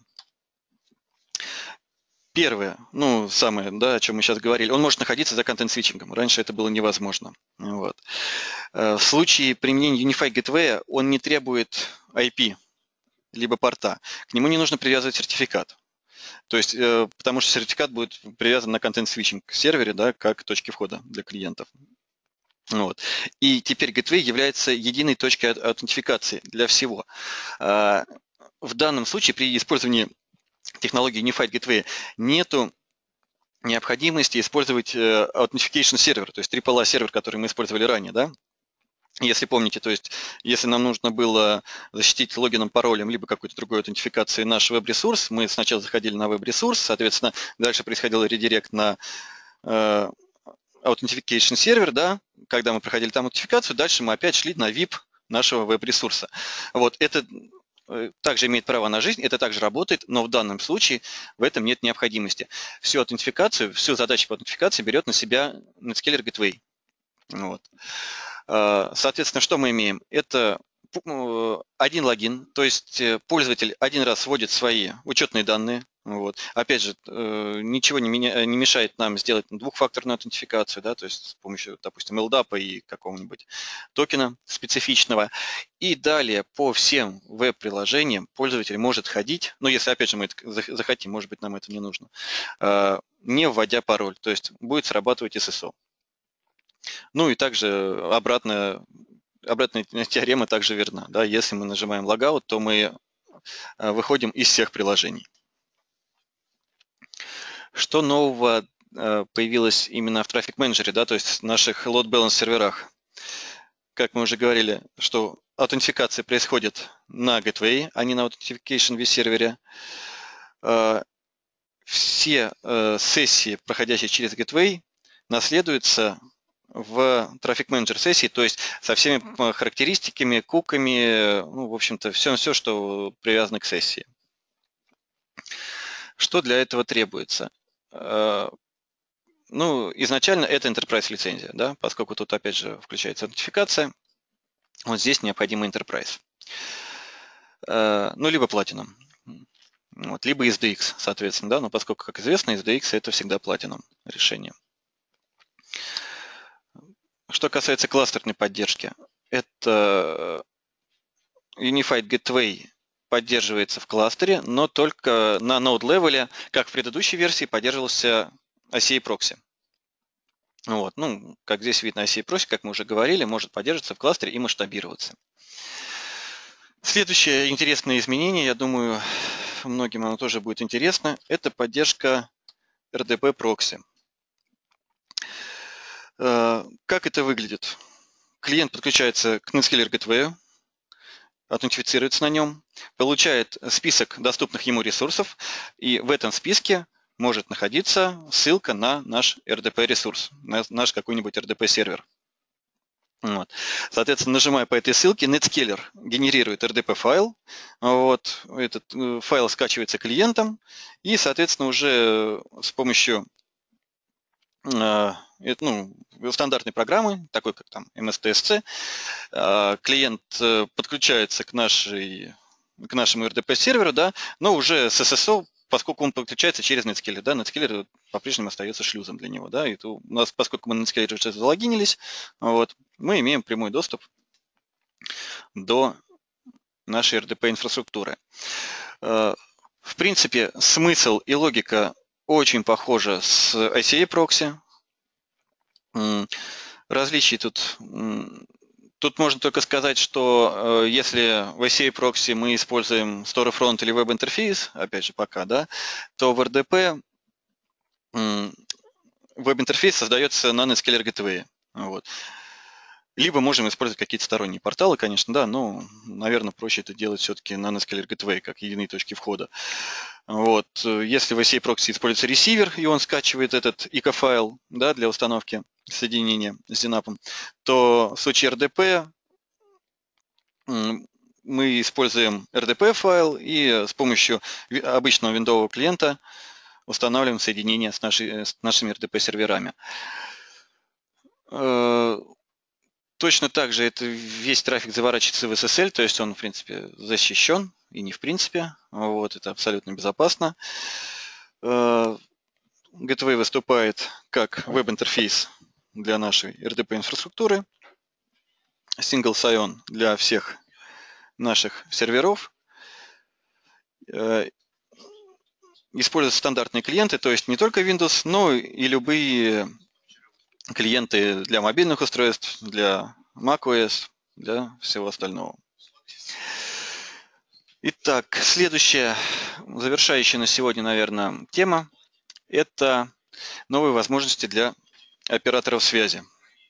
Первое, ну, самое, да, о чем мы сейчас говорили, он может находиться за контент-свитчингом. Раньше это было невозможно. Вот. В случае применения Unified Gateway он не требует ай пи, либо порта. К нему не нужно привязывать сертификат. То есть, потому что сертификат будет привязан на контент-свитчинг сервере, да, как точки входа для клиентов. Вот. И теперь Gateway является единой точкой аутентификации для всего. В данном случае при использовании технологии Unified Gateway нету необходимости использовать Authentication сервер, то есть три пи эл эй сервер, который мы использовали ранее, да? Если помните, то есть если нам нужно было защитить логином, паролем, либо какой-то другой аутентификацией наш веб-ресурс, мы сначала заходили на веб-ресурс, соответственно, дальше происходил редирект на э, Authentication сервер, да, когда мы проходили там аутентификацию, дальше мы опять шли на ви ай пи нашего веб-ресурса. Вот, это также имеет право на жизнь, это также работает, но в данном случае в этом нет необходимости. Всю аутентификацию, всю задачу по аутентификации берет на себя Netscaler Gateway. Вот. Соответственно, что мы имеем? Это один логин, то есть пользователь один раз вводит свои учетные данные. Вот. Опять же, ничего не, меня, не мешает нам сделать двухфакторную аутентификацию, да, то есть с помощью, допустим, эл дап и какого-нибудь токена специфичного. И далее по всем веб-приложениям пользователь может ходить, ну если опять же мы это захотим, может быть нам это не нужно, не вводя пароль, то есть будет срабатывать эс эс о. Ну и также обратная, обратная теорема также верна. Да? Если мы нажимаем логаут, то мы выходим из всех приложений. Что нового появилось именно в Traffic Manager, да, то есть в наших load balance серверах? Как мы уже говорили, что аутентификация происходит на Gateway, а не на Authentication vServer. Все сессии, проходящие через Gateway, наследуются в Traffic Manager сессии, то есть со всеми характеристиками, куками, ну, в общем-то, все, все, что привязано к сессии. Что для этого требуется? Ну, изначально это Enterprise лицензия, да, поскольку тут, опять же, включается аутентификация, вот здесь необходимо Enterprise. ну, либо Platinum, вот, либо эс ди экс, соответственно, да, но поскольку, как известно, эс ди экс это всегда Platinum решение. Что касается кластерной поддержки, это Unified Gateway поддерживается в кластере, но только на node-левеле, как в предыдущей версии, поддерживался ай си эй-прокси. Вот. Ну, как здесь видно, ай си эй-прокси, как мы уже говорили, может поддерживаться в кластере и масштабироваться. Следующее интересное изменение, я думаю, многим оно тоже будет интересно, это поддержка эр ди пи-прокси. Как это выглядит? Клиент подключается к Netscaler Gateway, аутентифицируется на нем, получает список доступных ему ресурсов, и в этом списке может находиться ссылка на наш эр ди пи-ресурс, на наш какой-нибудь эр ди пи-сервер. Вот. Соответственно, нажимая по этой ссылке, Netscaler генерирует эр ди пи-файл, вот, этот файл скачивается клиентом, и, соответственно, уже с помощью ну, стандартной программы, такой как там эм эс ти эс си, клиент подключается к, нашей, к нашему эр ди пи-серверу, да, но уже с эс эс о, поскольку он подключается через Netscaler, да, Netscaler по-прежнему остается шлюзом для него, да, и то у нас, поскольку мы на Netscaler уже залогинились, вот, мы имеем прямой доступ до нашей эр ди пи-инфраструктуры. В принципе, смысл и логика очень похожа с ай си эй-прокси. Различий тут, тут можно только сказать, что если в ай си эй-прокси мы используем Storefront или веб-интерфейс, опять же пока, да, то в эр ди пи веб-интерфейс создается на Netscaler Gateway. Вот. Либо можем использовать какие-то сторонние порталы, конечно, да, но, наверное, проще это делать все-таки на Netscaler Gateway, как единые точки входа. Вот. Если в ай си эй-прокси используется ресивер, и он скачивает этот ай си эй-файл, да, для установки соединения с Зинапом, то в случае эр ди пи мы используем эр ди пи-файл и с помощью обычного виндового клиента устанавливаем соединение с, нашей, с нашими эр ди пи-серверами. Точно так же это весь трафик заворачивается в эс эс эль, то есть он, в принципе, защищен и не в принципе. Вот, это абсолютно безопасно. Gateway выступает как веб-интерфейс для нашей эр ди пи-инфраструктуры, Single Sign-on для всех наших серверов. Используются стандартные клиенты, то есть не только Windows, но и любые клиенты для мобильных устройств, для macOS, для всего остального. Итак, следующая, завершающая на сегодня, наверное, тема, это новые возможности для операторов связи.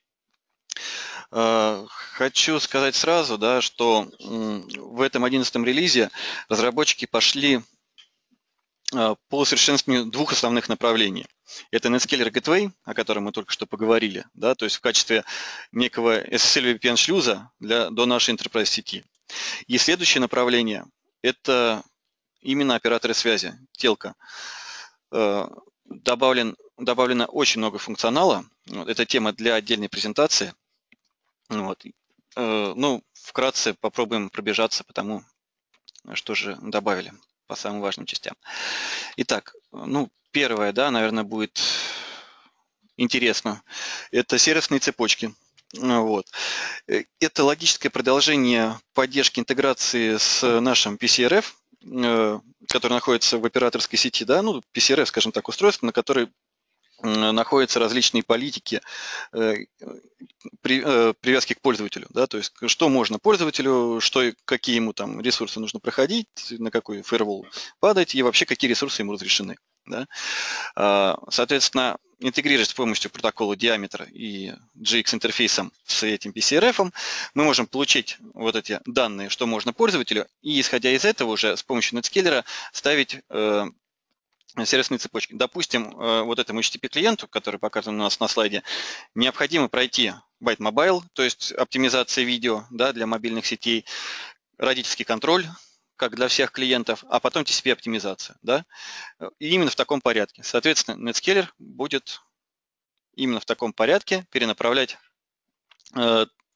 Хочу сказать сразу, да, что в этом одиннадцатом релизе разработчики пошли по усовершенствованию двух основных направлений. Это Netscaler Gateway, о котором мы только что поговорили, да, то есть в качестве некого эс эс эль ви пи эн-шлюза для, до нашей enterprise сети. И следующее направление – это именно операторы связи, телко. Добавлен, добавлено очень много функционала. Вот, это тема для отдельной презентации. Вот. Ну, вкратце попробуем пробежаться по тому, что же добавили по самым важным частям. Итак, ну, первое, да, наверное, будет интересно. Это сервисные цепочки. Вот. Это логическое продолжение поддержки интеграции с нашим пи си эр эф, который находится в операторской сети, да, ну, пи си эр эф, скажем так, устройство, на которой находятся различные политики привязки к пользователю, да, то есть что можно пользователю, что, какие ему там ресурсы нужно проходить, на какой firewall падать и вообще какие ресурсы ему разрешены. Да. Соответственно, интегрируясь с помощью протокола диаметра и джи экс интерфейсом с этим пи си эр эф, мы можем получить вот эти данные, что можно пользователю, и исходя из этого уже с помощью Netscaler ставить э, сервисные цепочки. Допустим, э, вот этому эйч ти ти пи клиенту, который показан у нас на слайде, необходимо пройти Byte Mobile, то есть оптимизация видео, да, для мобильных сетей, родительский контроль, как для всех клиентов, а потом ти си пи-оптимизация. Да? И именно в таком порядке. Соответственно, Netscaler будет именно в таком порядке перенаправлять э,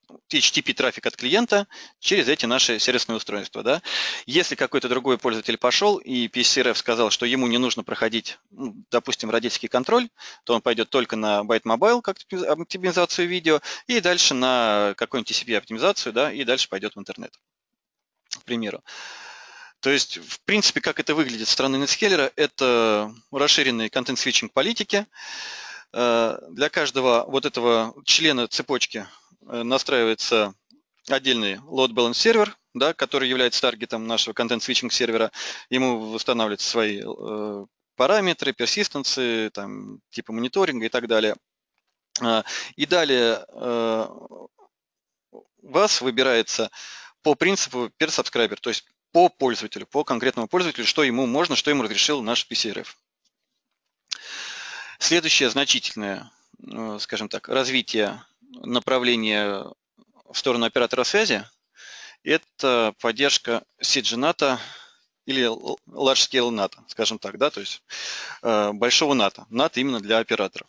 эйч ти ти пи трафик от клиента через эти наши сервисные устройства. Да? Если какой-то другой пользователь пошел и пи си ар эф сказал, что ему не нужно проходить, ну, допустим, родительский контроль, то он пойдет только на Byte Mobile как оптимизацию видео и дальше на какую-нибудь ти си пи оптимизацию, да, и дальше пойдет в интернет, к примеру. То есть, в принципе, как это выглядит со стороны Netscaler, это расширенные контент-свитчинг политики. Для каждого вот этого члена цепочки настраивается отдельный load balance сервер, да, который является таргетом нашего контент-свитчинг сервера. Ему восстанавливаются свои э, параметры, персистенции, там, типа мониторинга и так далее. И далее э, у вас выбирается по принципу per subscriber, то есть по пользователю, по конкретному пользователю, что ему можно, что ему разрешил наш пи си ар эф. Следующее значительное, скажем так, развитие направления в сторону оператора связи – это поддержка си джи ната или Large Scale ната, скажем так, да, то есть большого ната, ната именно для операторов.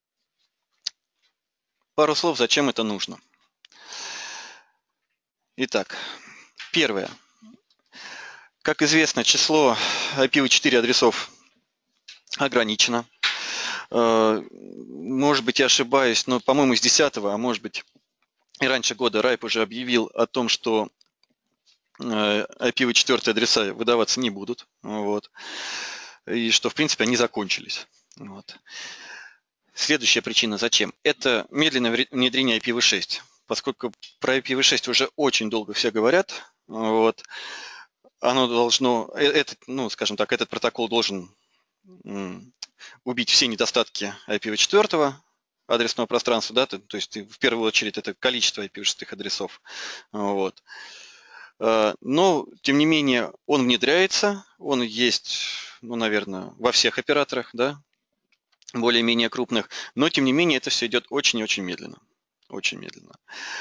Пару слов, зачем это нужно. Итак, первое. Как известно, число ай пи ви четыре адресов ограничено. Может быть, я ошибаюсь, но, по-моему, с десятого, а может быть, и раньше года райп уже объявил о том, что ай пи ви четыре адреса выдаваться не будут. Вот. И что, в принципе, они закончились. Вот. Следующая причина зачем? Это медленное внедрение ай пи ви шесть. Поскольку про ай пи ви шесть уже очень долго все говорят, вот, оно должно, этот, ну, скажем так, этот протокол должен убить все недостатки ай пи ви четыре адресного пространства, да, то, то есть в первую очередь это количество ай пи ви шесть адресов. Вот. Но, тем не менее, он внедряется, он есть, ну, наверное, во всех операторах, да, более-менее крупных, но, тем не менее, это все идет очень и очень медленно. Очень медленно.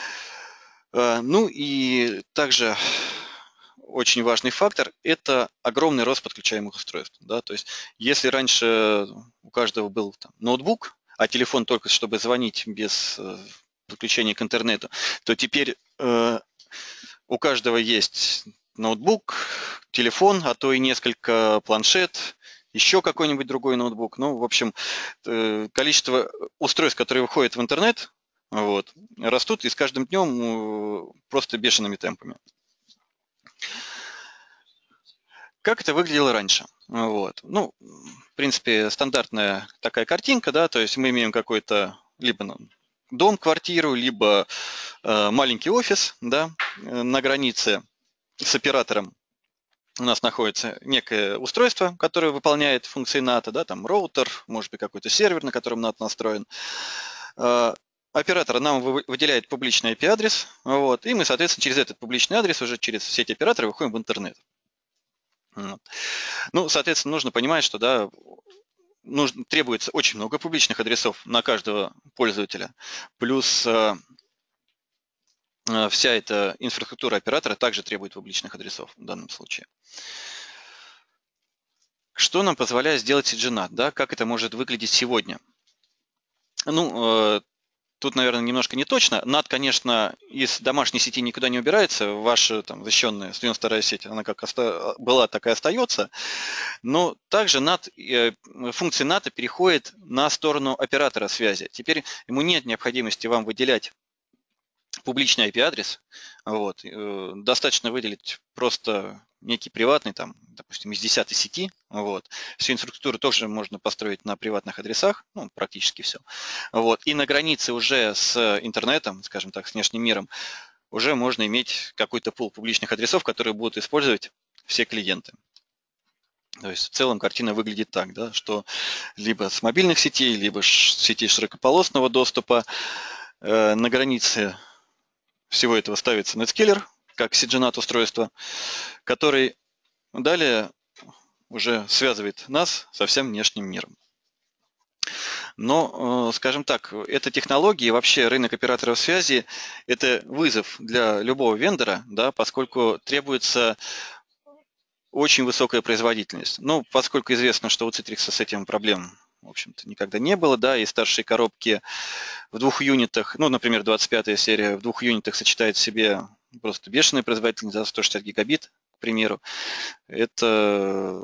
Ну и также очень важный фактор – это огромный рост подключаемых устройств. Да? То есть, если раньше у каждого был там ноутбук, а телефон только чтобы звонить без подключения к интернету, то теперь э, у каждого есть ноутбук, телефон, а то и несколько планшет, еще какой-нибудь другой ноутбук. Ну, в общем, э, количество устройств, которые выходят в интернет, вот, растут и с каждым днем просто бешеными темпами. Как это выглядело раньше? Вот. Ну, в принципе, стандартная такая картинка, да, то есть мы имеем какой-то либо дом, квартиру, либо э, маленький офис, да, на границе с оператором. У нас находится некое устройство, которое выполняет функции ната, да, там роутер, может быть, какой-то сервер, на котором нат настроен. Э, Оператор нам выделяет публичный ай пи-адрес, вот, и мы, соответственно, через этот публичный адрес, уже через сеть оператора выходим в интернет. Вот. Ну, соответственно, нужно понимать, что да, нужно, требуется очень много публичных адресов на каждого пользователя, плюс э, вся эта инфраструктура оператора также требует публичных адресов в данном случае. Что нам позволяет сделать си джи нат, да, как это может выглядеть сегодня? Ну, э, Тут, наверное, немножко не точно. нат, конечно, из домашней сети никуда не убирается. Ваша там защищенная сто девяносто вторая сеть, она как была, так и остается. Но также нат, функции ната переходят на сторону оператора связи. Теперь ему нет необходимости вам выделять публичный ай пи-адрес. Вот. Достаточно выделить просто некий приватный, там, допустим, из десятой сети. Вот. Всю инфраструктуру тоже можно построить на приватных адресах, ну, практически все. Вот. И на границе уже с интернетом, скажем так, с внешним миром, уже можно иметь какой-то пул публичных адресов, которые будут использовать все клиенты. То есть в целом картина выглядит так, да, что либо с мобильных сетей, либо с сетей широкополосного доступа э, на границе всего этого ставится Netscaler, как си джи нат устройство, который далее уже связывает нас со всем внешним миром. Но, скажем так, эта технология и вообще рынок операторов связи – это вызов для любого вендора, да, поскольку требуется очень высокая производительность. Ну, поскольку известно, что у Citrix с этим проблем в общем-то, никогда не было, да, и старшие коробки в двух юнитах, ну, например, двадцать пятая серия в двух юнитах сочетает в себе просто бешеная производительность за сто шестьдесят гигабит, к примеру. Это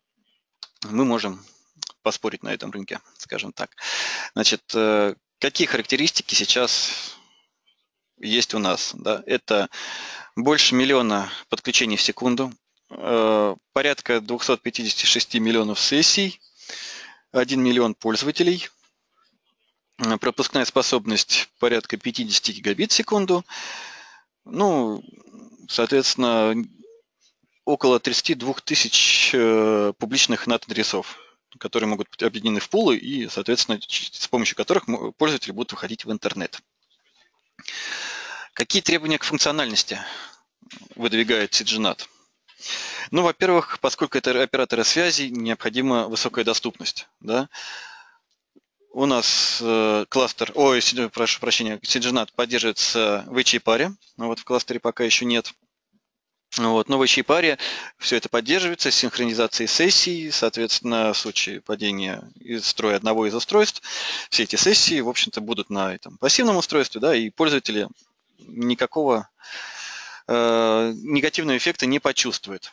мы можем поспорить на этом рынке, скажем так. Значит, какие характеристики сейчас есть у нас? Да? Это больше миллиона подключений в секунду, порядка двухсот пятидесяти шести миллионов сессий, один миллион пользователей, пропускная способность порядка пятьдесят гигабит в секунду, ну, соответственно, около тридцати двух тысяч публичных NAT-адресов, которые могут быть объединены в пулы и, соответственно, с помощью которых пользователи будут выходить в интернет. Какие требования к функциональности выдвигает си джи нат? Ну, во-первых, поскольку это операторы связи, необходима высокая доступность. Да? У нас э, кластер, ой, прошу прощения, си джи нат поддерживается в эйч эй паре, но вот в кластере пока еще нет. Вот, но в эйч эй паре все это поддерживается, синхронизацией сессий, соответственно, в случае падения из строя одного из устройств, все эти сессии, в общем-то, будут на этом пассивном устройстве, да, и пользователи никакого э, негативного эффекта не почувствуют.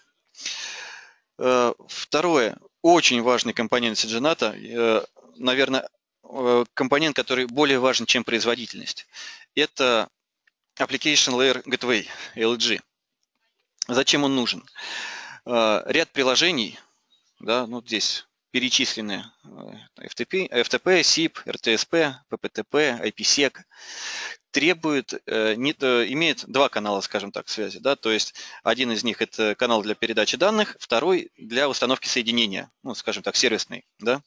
Э, второе, очень важный компонент си джи нат, э, наверное, э, компонент, который более важен, чем производительность, это Application Layer Gateway, эл и джи. Зачем он нужен? Ряд приложений, да, ну, здесь перечислены эф ти пи, эф ти пи, сип, эр ти эс пи, пи пи ти пи, ай пи сек, требует, не, имеет два канала, скажем так, связи. Да, то есть один из них это канал для передачи данных, второй для установки соединения, ну, скажем так, сервисный, да,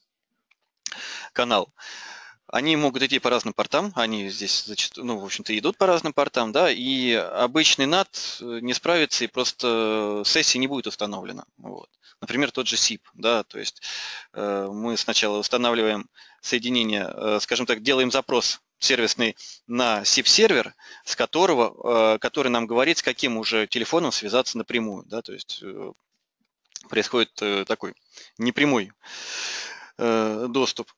канал. Они могут идти по разным портам, они здесь, зачастую, ну, в общем-то, идут по разным портам, да, и обычный нат не справится, и просто сессия не будет установлена. Вот. Например, тот же сип, да, то есть э, мы сначала устанавливаем соединение, э, скажем так, делаем запрос сервисный на сип-сервер, с которого, э, который нам говорит, с каким уже телефоном связаться напрямую, да, то есть э, происходит э, такой непрямой э, доступ.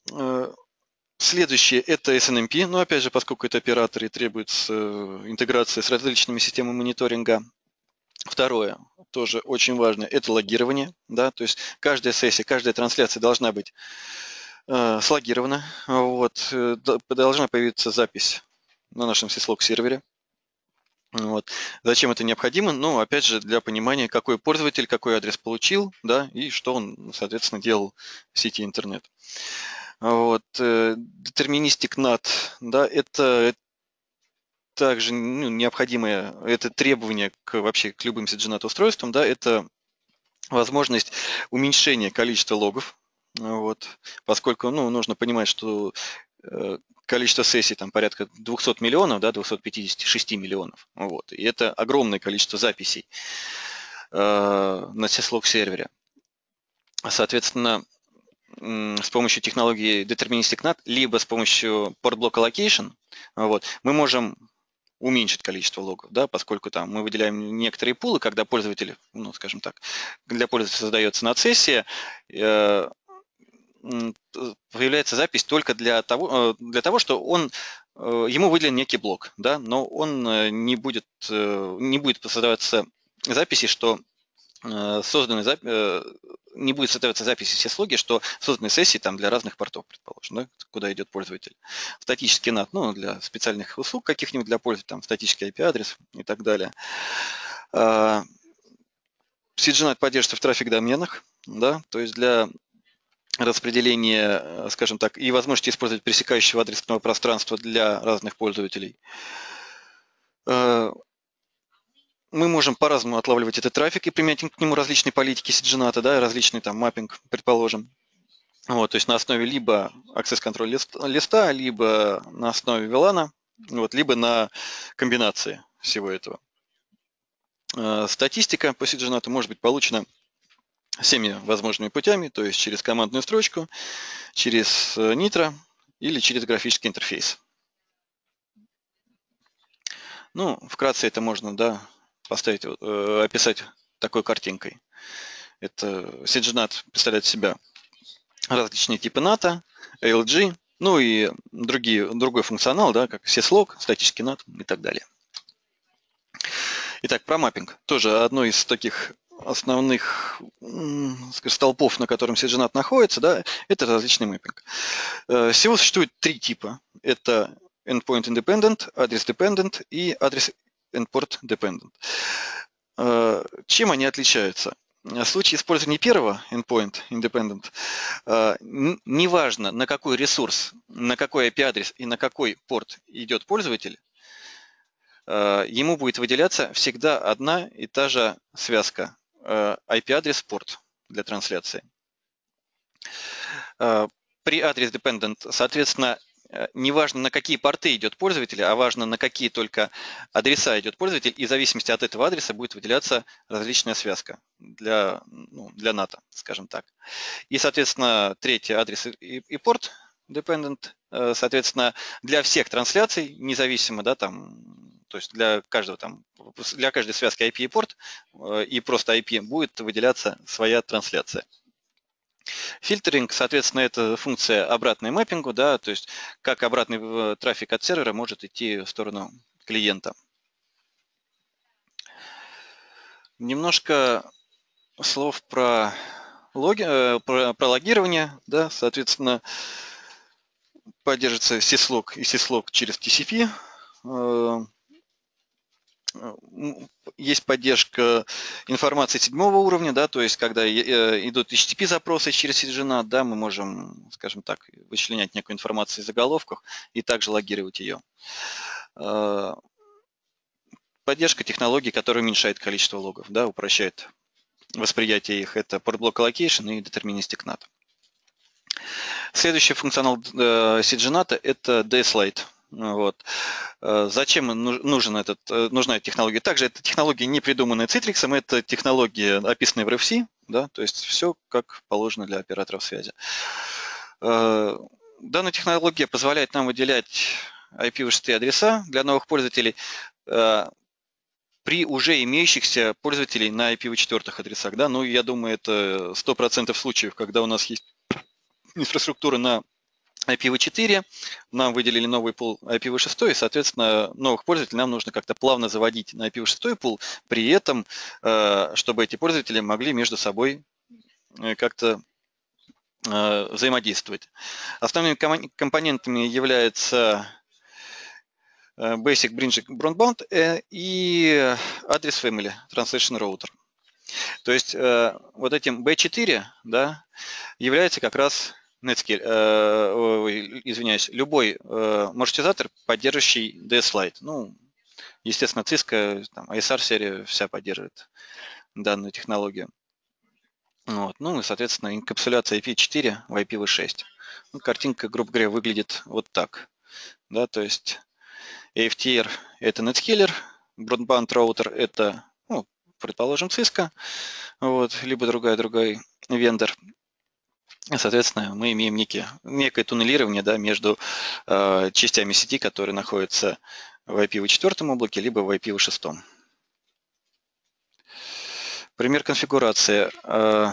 Следующее это эс эн эм пи, но опять же, поскольку это операторы, требуется интеграция с различными системами мониторинга. Второе, тоже очень важно, это логирование, да, то есть каждая сессия, каждая трансляция должна быть э, слогирована, вот, должна появиться запись на нашем syslog сервере. Вот. Зачем это необходимо? Ну, опять же, для понимания, какой пользователь, какой адрес получил, да, и что он, соответственно, делал в сети интернет. Вот. Deterministic нат, да, это также ну, необходимое, это требование к, вообще к любым си джи нат устройствам, да, это возможность уменьшения количества логов, вот, поскольку ну, нужно понимать, что э, количество сессий там порядка двухсот миллионов, да, двухсот пятидесяти шести миллионов, вот, и это огромное количество записей э, на syslog сервере. Соответственно, с помощью технологии Deterministic нат, либо с помощью Port Block Allocation, вот, мы можем уменьшить количество логов, да, поскольку там мы выделяем некоторые пулы, когда пользователь, ну, скажем так, для пользователя создается нат-сессия, э, появляется запись только для того, для того, что он, ему выделен некий блок, да, но он не будет, не будет создаваться записи, что созданы не будет создаваться записи в syslog, что созданы сессии там для разных портов, предположим, да, куда идет пользователь. Статический нат, ну, для специальных услуг каких-нибудь для пользователя, там, статический ай пи-адрес и так далее. си джи нат поддерживается в трафик доменах, да, то есть для распределения, скажем так, и возможности использовать пересекающего адресного пространства для разных пользователей. Мы можем по-разному отлавливать этот трафик и применять к нему различные политики си джи нат, да, различный там маппинг, предположим. Вот, то есть на основе либо access control листа, либо на основе вилана, вот, либо на комбинации всего этого. Статистика по си джи нат может быть получена всеми возможными путями, то есть через командную строчку, через Nitro или через графический интерфейс. Ну, вкратце это можно, да, поставить, э, описать такой картинкой. Это си джи нат представляет себя различные типы ната, эл джи, ну и другие, другой функционал, да, как syslog, статический нат и так далее. Итак, про маппинг. Тоже одно из таких основных скажем, столпов, на котором CGNAT находится, да, это различный маппинг. Всего существует три типа. Это endpoint independent, address dependent и address endport dependent. Чем они отличаются? В случае использования первого endpoint independent, неважно, на какой ресурс, на какой ай пи-адрес и на какой порт идет пользователь, ему будет выделяться всегда одна и та же связка ай пи-адрес порт для трансляции. При адрес dependent, соответственно, не важно, на какие порты идет пользователь, а важно, на какие только адреса идет пользователь, и в зависимости от этого адреса будет выделяться различная связка для, ну, для ната, скажем так. И, соответственно, третий адрес и, и порт dependent, соответственно, для всех трансляций, независимо, да, там, то есть для каждого там, для каждой связки ай пи и порт и просто ай пи будет выделяться своя трансляция. Фильтринг, соответственно, это функция обратной маппингу, да, то есть как обратный трафик от сервера может идти в сторону клиента. Немножко слов про, логи, про, про логирование, да, соответственно, поддерживается syslog и syslog через ти си пи. Есть поддержка информации седьмого уровня, да, то есть когда идут эйч ти ти пи запросы через CGNAT, да, мы можем, скажем так, вычленять некую информацию из заголовков и также логировать ее. Поддержка технологий, которая уменьшает количество логов, да, упрощает восприятие их, это port block allocation и deterministic нат. Следующий функционал CGNAT это dslite. Вот. Зачем нужен этот, нужна эта технология? Также эта технология не придуманная Citrix, это технология, описанная в эр эф си, да, то есть все как положено для операторов связи. Данная технология позволяет нам выделять ай пи ви шесть адреса для новых пользователей при уже имеющихся пользователей на ай пи ви четыре адресах. Да? Ну, я думаю, это сто процентов случаев, когда у нас есть инфраструктура на ай пи ви четыре, нам выделили новый пул ай пи ви шесть, и, соответственно, новых пользователей нам нужно как-то плавно заводить на ай пи ви шесть пул, при этом, чтобы эти пользователи могли между собой как-то взаимодействовать. Основными компонентами являются Basic Bridge Broadband и адрес Family Translation Router. То есть вот этим би четыре, да, является как раз Netscaler, э, извиняюсь, любой э, маршрутизатор, поддерживающий dslite. Ну, естественно, Cisco, там, ай эс ар-серия вся поддерживает данную технологию. Вот. Ну и, соответственно, инкапсуляция ай пи четыре в ай пи ви шесть. Ну, картинка, грубо говоря, выглядит вот так. Да, то есть эй эф ти ар это Netscaler, Broadband Router это, ну, предположим, Cisco, вот, либо другой другой вендор. Соответственно, мы имеем некие, некое туннелирование, да, между э, частями сети, которые находятся в ай пи ви четыре облаке, либо в ай пи ви шесть. Пример конфигурации. Э,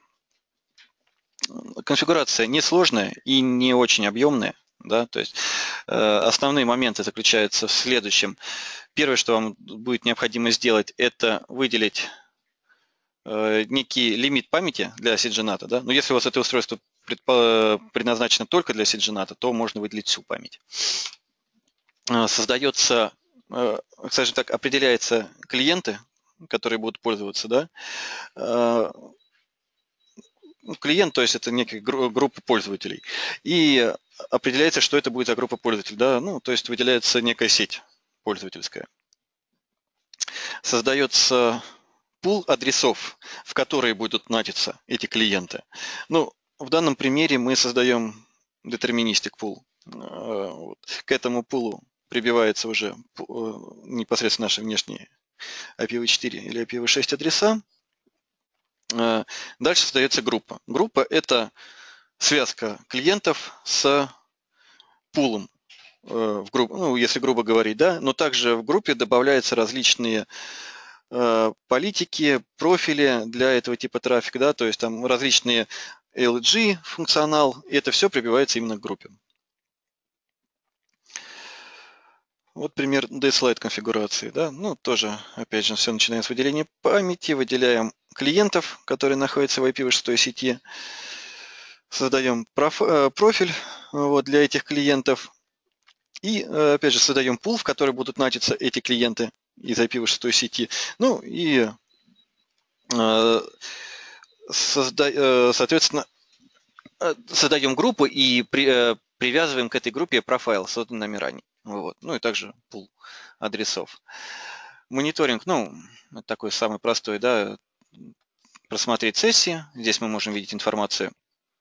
конфигурация несложная и не очень объемная. Да, то есть э, основные моменты заключаются в следующем. Первое, что вам будет необходимо сделать, это выделить некий лимит памяти для CGNAT. Да? Но если у вас это устройство предназначено только для CGNAT, то можно выделить всю память. Создается, скажем так, определяются клиенты, которые будут пользоваться. Да? Клиент, то есть это некая группа пользователей. И определяется, что это будет за группа пользователей. Да? Ну, то есть выделяется некая сеть пользовательская. Создается пул адресов, в которые будут натиться эти клиенты. Ну, в данном примере мы создаем deterministic pool. К этому пулу прибивается уже непосредственно наши внешние ай пи ви четыре или ай пи ви шесть адреса. Дальше создается группа. Группа – это связка клиентов с пулом, в группу, ну, если грубо говорить, да, но также в группе добавляются различные политики, профили для этого типа трафика, да, то есть там различные эл джи функционал, и это все прибивается именно к группе. Вот пример D-Slide конфигурации. Да? Ну, тоже, опять же, все начинаем с выделения памяти, выделяем клиентов, которые находятся в ай пи ви шесть сети, создаем профиль вот, для этих клиентов и, опять же, создаем пул, в который будут натиться эти клиенты из ай пи ви шесть сети. Ну и, соответственно, создаем группу и привязываем к этой группе профайл, созданный нами ранее. Вот. Ну и также пул адресов. Мониторинг, ну, это такой самый простой, да, просмотреть сессии. Здесь мы можем видеть информацию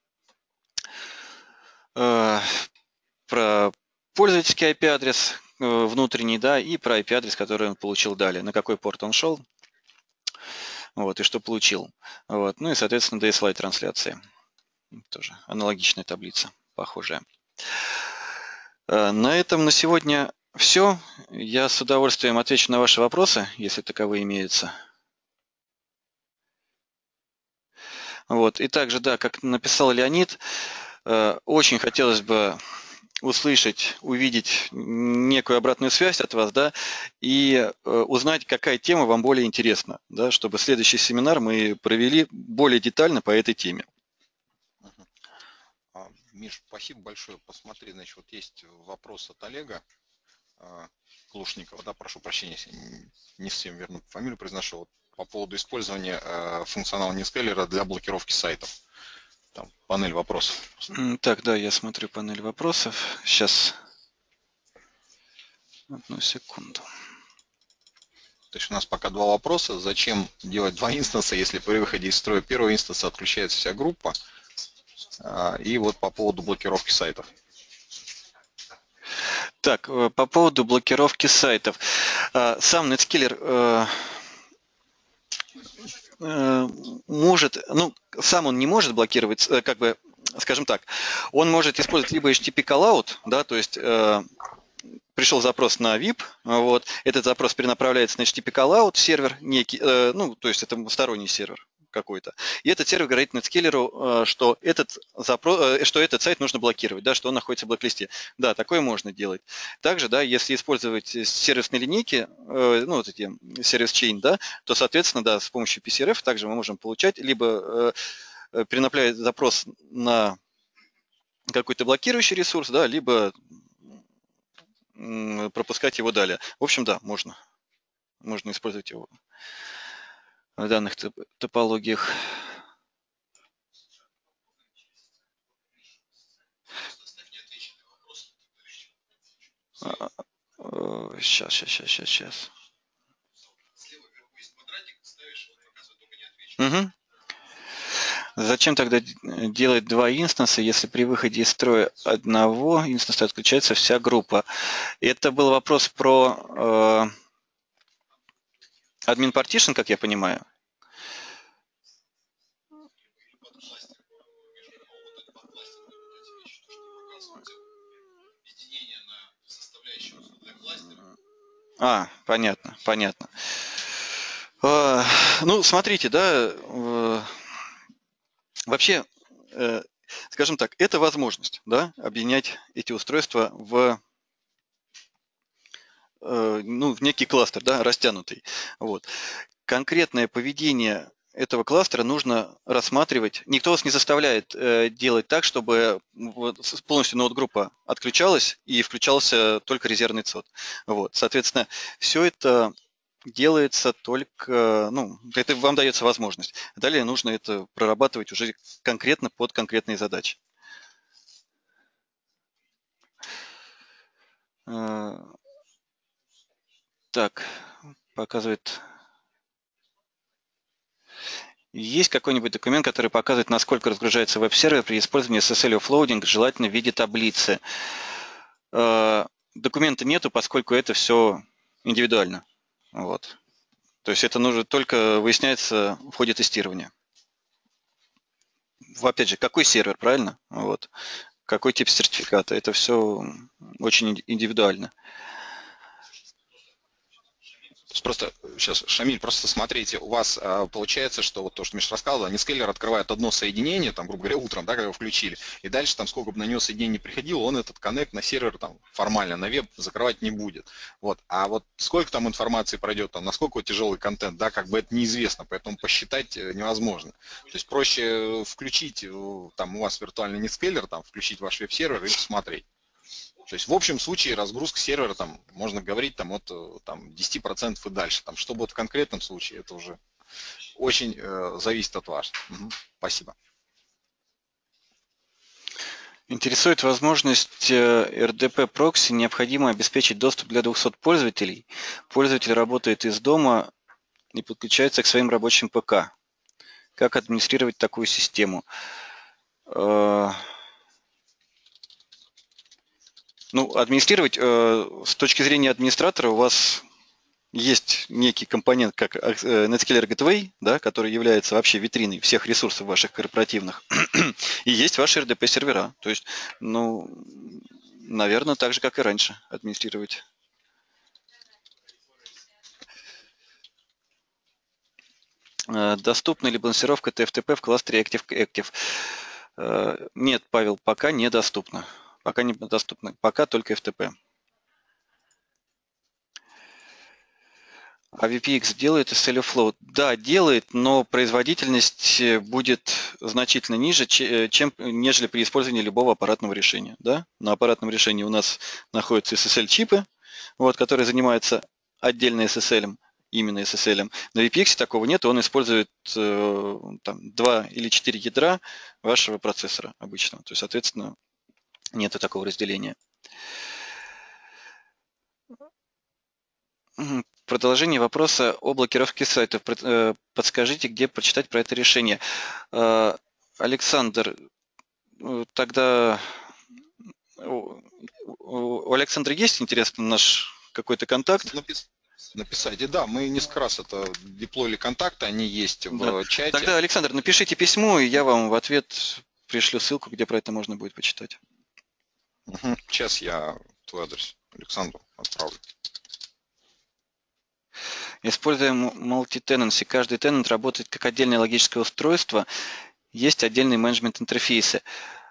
э, про пользовательский ай пи-адрес э, внутренний, да, и про ай пи-адрес, который он получил далее, на какой порт он шел, вот, и что получил. Вот. Ну и, соответственно, D-Slide трансляции. Тоже аналогичная таблица, похожая. Э, на этом на сегодня все. Я с удовольствием отвечу на ваши вопросы, если таковые имеются. Вот. И также, да, как написал Леонид, очень хотелось бы услышать, увидеть некую обратную связь от вас, да, и узнать, какая тема вам более интересна, да, чтобы следующий семинар мы провели более детально по этой теме. Миш, спасибо большое. Посмотри, значит, вот есть вопрос от Олега Клушникова, да, прошу прощения, если не совсем верно фамилию произношу, вот, по поводу использования э, функционала Netscaler для блокировки сайтов. Там панель вопросов. Так, да, я смотрю панель вопросов. Сейчас. Одну секунду. То есть у нас пока два вопроса. Зачем делать два инстанса, если при выходе из строя первого инстанса отключается вся группа? И вот по поводу блокировки сайтов. Так, по поводу блокировки сайтов. Сам Netscaler может, ну, сам он не может блокировать, как бы, скажем так, он может использовать либо эйч ти ти пи callout, да, то есть пришел запрос на ви ай пи, вот, этот запрос перенаправляется на эйч ти ти пи callout сервер, некий, ну, то есть это сторонний сервер какой-то. И этот сервер говорит Netscaler, что этот, запрос, что этот сайт нужно блокировать, да, что он находится в блоклисте. Да, такое можно делать. Также, да, если использовать сервисные линейки, ну, вот эти сервис-чейн, да, то, соответственно, да, с помощью пи си ар эф также мы можем получать, либо перенаправлять запрос на какой-то блокирующий ресурс, да, либо пропускать его далее. В общем, да, можно. Можно использовать его в данных топологиях. Сейчас, сейчас, сейчас, сейчас. Угу. Зачем тогда делать два инстанса, если при выходе из строя одного инстанса отключается вся группа? Это был вопрос про админ э, partition, как я понимаю. А, понятно, понятно. Э, ну, смотрите, да, э, вообще, э, скажем так, это возможность, да, объединять эти устройства в, э, ну, в некий кластер, да, растянутый. Вот. Конкретное поведение этого кластера нужно рассматривать. Никто вас не заставляет э, делать так, чтобы вот, полностью ноут-группа отключалась и включался только резервный цод. Вот. Соответственно, все это делается только, ну, это вам дается возможность. Далее нужно это прорабатывать уже конкретно под конкретные задачи. Так, показывает... Есть какой-нибудь документ, который показывает, насколько разгружается веб-сервер при использовании эс эс эл offloading, желательно в виде таблицы? Документа нету, поскольку это все индивидуально. Вот. То есть это нужно только выясняется в ходе тестирования. Опять же, какой сервер, правильно? Вот. Какой тип сертификата? Это все очень индивидуально. Просто сейчас, Шамиль, просто смотрите, у вас а, получается, что вот то, что Миша рассказывал, Netscaler открывает одно соединение, там, грубо говоря, утром, да, когда его включили, и дальше там сколько бы на него соединений не приходило, он этот коннект на сервер там формально, на веб закрывать не будет. Вот. А вот сколько там информации пройдет, там, насколько тяжелый контент, да, как бы это неизвестно, поэтому посчитать невозможно. То есть проще включить, там, у вас виртуальный Netscaler, там, включить ваш веб-сервер и посмотреть. То есть в общем случае разгрузка сервера там можно говорить там от там, десяти процентов и дальше. Там, что будет в конкретном случае, это уже очень э, зависит от вас. Угу. Спасибо. Интересует возможность эр дэ пи прокси, необходимо обеспечить доступ для двухсот пользователей. Пользователь работает из дома и подключается к своим рабочим ПК. Как администрировать такую систему? Ну, администрировать, э, с точки зрения администратора, у вас есть некий компонент, как Netscaler Gateway, да, который является вообще витриной всех ресурсов ваших корпоративных, и есть ваши эр дэ пи сервера. То есть, ну, наверное, так же, как и раньше, администрировать. Доступна ли балансировка ти эф ти пи в кластере Active Active? Нет, Павел, пока недоступна. Пока недоступна. Пока только эф ти пи. А ви пи икс делает эс эл Flow? Да, делает, но производительность будет значительно ниже, чем, нежели при использовании любого аппаратного решения. Да? На аппаратном решении у нас находятся эс эс эль-чипы, вот, которые занимаются отдельно эс эс эль, именно эс эс эль. На ви пи икс такого нет, он использует э, там, два или четыре ядра вашего процессора обычного. То есть, соответственно, нет такого разделения. Продолжение вопроса о блокировке сайтов. Подскажите, где прочитать про это решение. Александр, тогда у Александра есть, интересно, наш какой-то контакт? Написайте, да, мы несколько раз это деплоили контакты, они есть в да. чате. Тогда, Александр, напишите письмо, и я вам в ответ пришлю ссылку, где про это можно будет почитать. Угу. Сейчас я твой адрес Александру отправлю. Используем multi-tenancy. Каждый тенант работает как отдельное логическое устройство. Есть отдельные менеджмент-интерфейсы.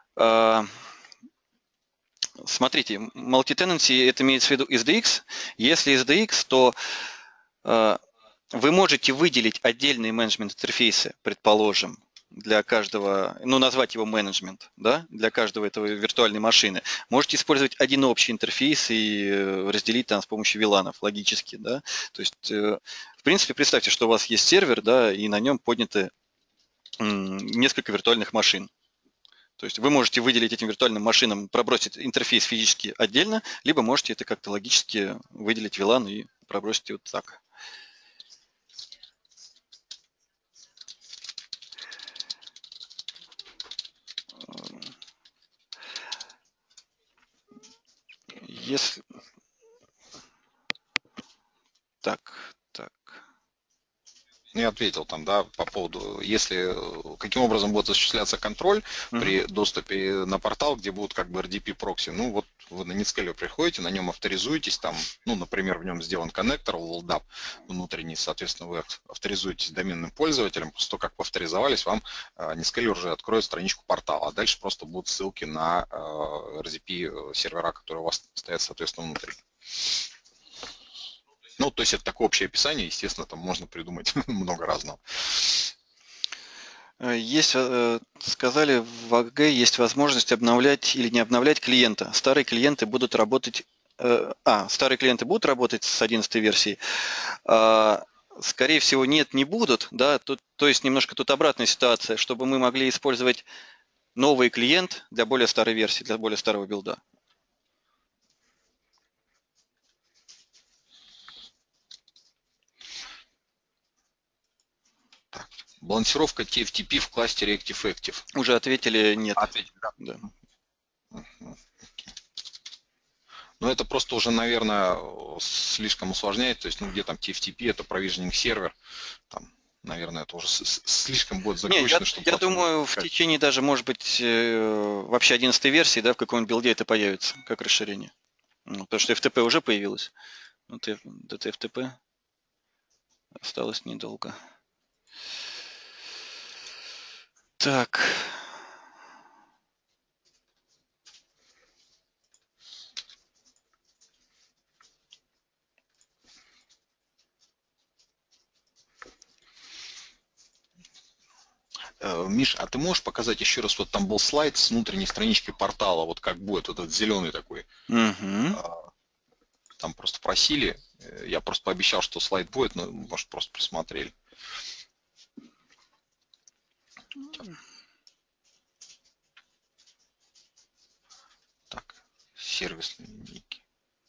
Смотрите, multi-tenancy это имеется в виду эс ди икс. Если эс ди икс, то вы можете выделить отдельные менеджмент-интерфейсы, предположим, для каждого, ну, назвать его менеджмент, да, для каждого этого виртуальной машины. Можете использовать один общий интерфейс и разделить там с помощью виланов логически, да. То есть, в принципе, представьте, что у вас есть сервер, да, и на нем подняты несколько виртуальных машин. То есть вы можете выделить этим виртуальным машинам, пробросить интерфейс физически отдельно, либо можете это как-то логически выделить вилан и пробросить вот так. Если... Так, так. Я ответил там, да, по поводу, если, каким образом будет осуществляться контроль uh-huh. при доступе на портал, где будут как бы эр ди пи прокси. Ну вот вы на Netscaler приходите, на нем авторизуетесь, там, ну, например, в нем сделан коннектор LDAP внутренний, соответственно, вы авторизуетесь доменным пользователем, после того, как вы авторизовались, вам Netscaler уже откроет страничку портала, а дальше просто будут ссылки на эр ди пи сервера, которые у вас стоят, соответственно, внутри. Ну, то есть это такое общее описание, естественно, там можно придумать много разного. Есть, сказали, в эй джи есть возможность обновлять или не обновлять клиента. Старые клиенты будут работать, а, старые клиенты будут работать с одиннадцатой версией. Скорее всего, нет, не будут, да, тут, то есть немножко тут обратная ситуация, чтобы мы могли использовать новый клиент для более старой версии, для более старого билда. Балансировка ти эф ти пи в кластере Active Active. Уже ответили нет. Ответили, да. да. Ну, это просто уже, наверное, слишком усложняет. То есть, ну, где там ти эф ти пи, это provisioning сервер. Там, наверное, это уже слишком будет закручено. Не, я, я думаю, в течение даже, может быть, вообще одиннадцатой версии, да, в каком-нибудь билде это появится, как расширение. Ну, потому что эф ти пи уже появилось. Вот ди ти эф ти пи. Осталось недолго. Так. Миш, а ты можешь показать еще раз, вот там был слайд с внутренней странички портала, вот как будет, вот этот зеленый такой. Угу. Там просто просили, я просто пообещал, что слайд будет, но может просто просмотрели. Так, сервисные линейки.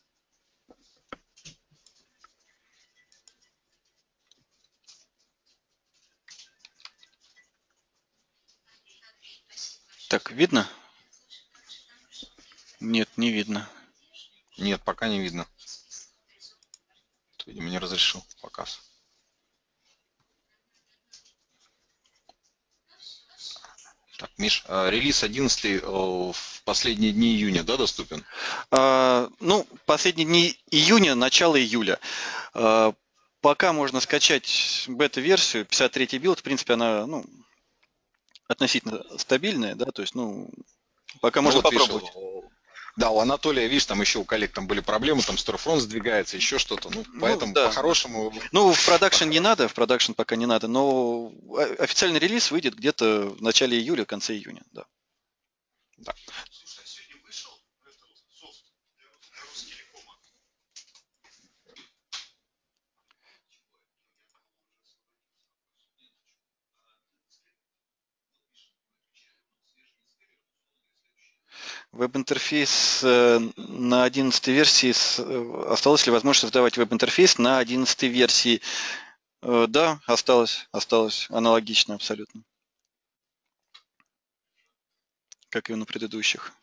Так, видно? Нет, не видно. Нет, пока не видно. Видимо, не разрешил показ. Так, Миш, релиз одиннадцатый в последние дни июня, да, доступен? А, ну, последние дни июня, начало июля. А, пока можно скачать бета-версию, пятьдесят третий билд, в принципе, она, ну, относительно стабильная, да, то есть, ну, пока ну, можно вот попробовать. Видишь, да, у Анатолия, видишь, там еще у коллег там были проблемы, там Storefront сдвигается, еще что-то, ну, Ну, поэтому да. по-хорошему... Ну, в продакшн не надо, в продакшн пока не надо, но официальный релиз выйдет где-то в начале июля, в конце июня, да. Да. Веб-интерфейс на одиннадцатой версии, осталась ли возможность создавать веб-интерфейс на одиннадцатой версии? Да, осталось, осталось, аналогично абсолютно, как и на предыдущих.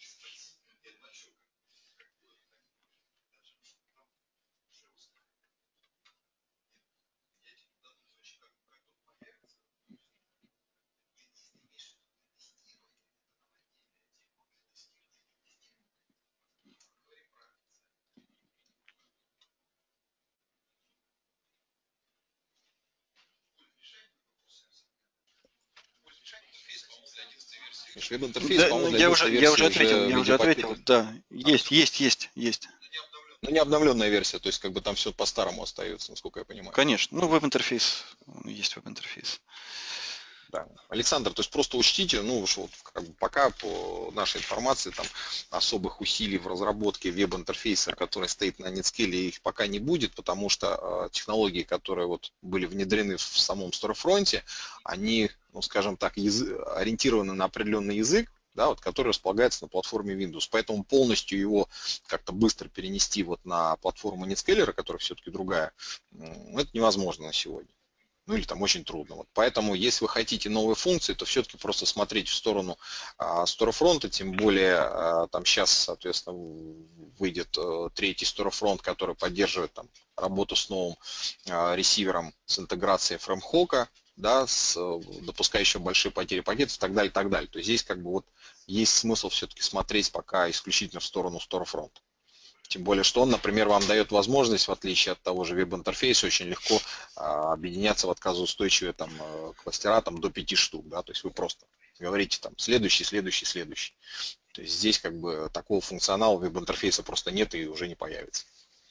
Веб-интерфейс, Да, по-моему, ну, для я уже, одиннадцатой я версии уже ответил, уже в я уже виде ответил, пакета. да, А, есть, есть, есть, есть. ну, не обновленная версия, то есть как бы там все по-старому остается, насколько я понимаю. Конечно, ну веб-интерфейс, есть веб-интерфейс. Да. Александр, то есть просто учтите, ну, что вот, как бы пока по нашей информации там особых усилий в разработке веб-интерфейса, который стоит на Netscale, их пока не будет, потому что э, технологии, которые вот были внедрены в самом Storefront, они, ну, скажем так, язы- ориентированы на определенный язык, да, вот, который располагается на платформе Windows. Поэтому полностью его как-то быстро перенести вот на платформу Netscaler, которая все-таки другая, это невозможно на сегодня. Ну или там очень трудно. Вот. Поэтому, если вы хотите новые функции, то все-таки просто смотрите в сторону а, Storefront, тем более а, там сейчас, соответственно, выйдет а, третий Storefront, который поддерживает там, работу с новым а, ресивером с интеграцией FrameHawk, да, с, допускающим большие потери пакетов и так далее, и так далее. То есть здесь как бы вот есть смысл все-таки смотреть пока исключительно в сторону Storefront. Тем более, что он, например, вам дает возможность, в отличие от того же веб-интерфейса, очень легко а, объединяться в отказоустойчивые там, кластера там, до пяти штук. Да? То есть вы просто говорите там следующий, следующий, следующий. То есть здесь как бы такого функционала веб-интерфейса просто нет и уже не появится.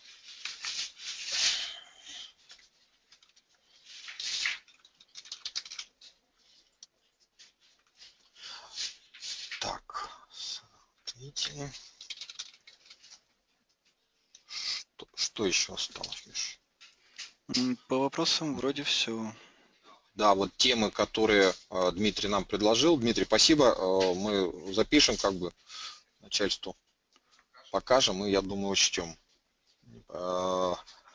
Так, смотрите. Что, что еще осталось, Миш? По вопросам вроде все. Да, вот темы, которые э, Дмитрий нам предложил. Дмитрий, спасибо. Э, мы запишем как бы начальству, покажем и, я думаю, учтем. А,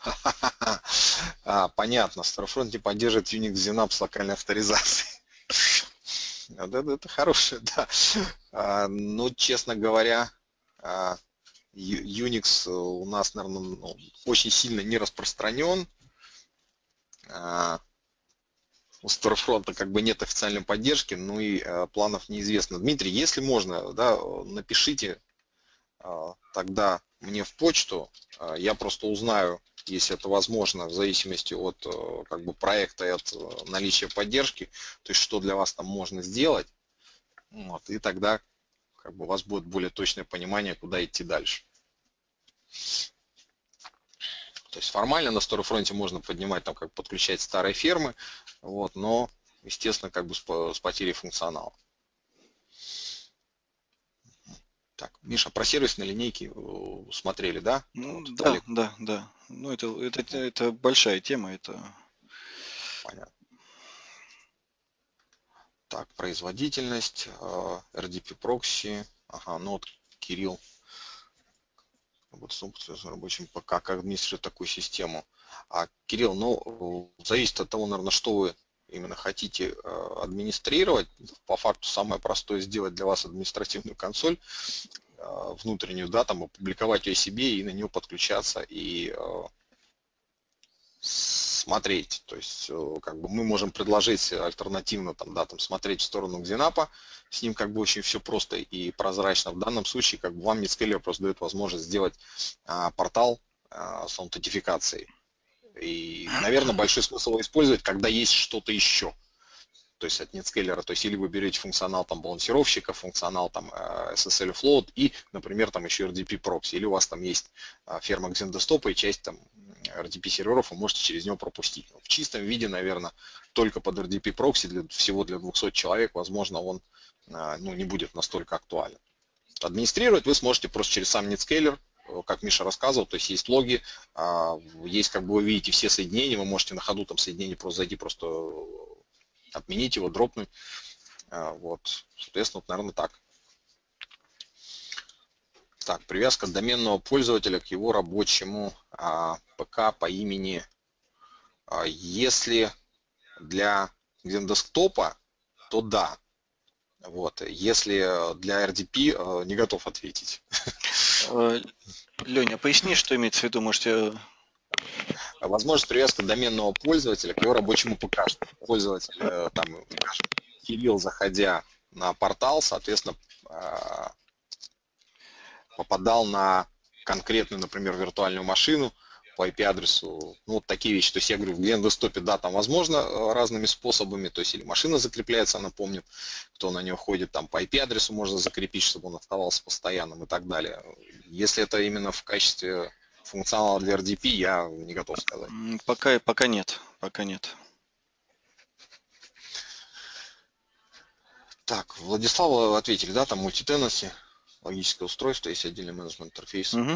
понятно, Storefront не поддерживает Unix Synapse локальной авторизации. Это, это хорошее, да. А, ну, честно говоря, а, Unix у нас, наверное, ну, очень сильно не распространен. А, у Storefront как бы нет официальной поддержки, ну и а, планов неизвестно. Дмитрий, если можно, да, напишите а, тогда мне в почту, а, я просто узнаю если это возможно, в зависимости от как бы проекта и от наличия поддержки, то есть что для вас там можно сделать, вот, и тогда как бы у вас будет более точное понимание, куда идти дальше. То есть формально на Storefront можно поднимать, там, как подключать старые фермы, вот, но, естественно, как бы с, с потерей функционала. Так, Миша, про сервисные линейки смотрели, да? Ну, Вот, да, Олег. да, да. Ну, это, это, это большая тема, это... Понятно. Так, производительность, эр ди пи прокси, ага, ну вот Кирилл, вот с рабочим ПК, как администрировать такую систему. А, Кирилл, ну, зависит от того, наверное, что вы именно хотите администрировать. По факту самое простое сделать для вас административную консоль внутреннюю, да, там опубликовать ее себе и на нее подключаться и смотреть. То есть как бы мы можем предложить альтернативно там, да, там, смотреть в сторону Xenap, с ним как бы очень все просто и прозрачно. В данном случае как бы вам Netscaler просто дает возможность сделать а, портал а, с аутентификацией. И, наверное, большой смысл его использовать, когда есть что-то еще. То есть от Netscaler, то есть или вы берете функционал там балансировщика, функционал там эс эс эл Float и, например, там еще эр ди пи прокси, или у вас там есть ферма Xendesktop и часть там эр ди пи серверов, вы можете через него пропустить. В чистом виде, наверное, только под эр ди пи прокси для, всего для двухсот человек, возможно, он ну, не будет настолько актуален. Администрировать вы сможете просто через сам Netscaler, как Миша рассказывал, то есть есть логи, есть, как бы вы видите, все соединения, вы можете на ходу там соединение просто зайти, просто отменить его, дропнуть. Вот, соответственно, вот, наверное, так. Так, привязка доменного пользователя к его рабочему а, ПК по имени. А, если для десктопа, то да. Вот. Если для эр ди пи, не готов ответить. Леня, поясни, что имеется в виду, можете... Возможность привязка доменного пользователя к его рабочему ПК. Пользователь, там, скажем, Кирилл, заходя на портал, соответственно, попадал на конкретную, например, виртуальную машину по ай пи-адресу, ну, вот такие вещи. То есть я говорю, в Xendesktop, да, там возможно разными способами, то есть или машина закрепляется, она помнит, кто на нее ходит, там по ай пи-адресу можно закрепить, чтобы он оставался постоянным и так далее. Если это именно в качестве функционала для эр ди пи, я не готов сказать. Пока, пока нет, пока нет. Так, Владиславу ответили, да, там мультитенанси, логическое устройство, есть отдельный менеджмент интерфейс. Угу.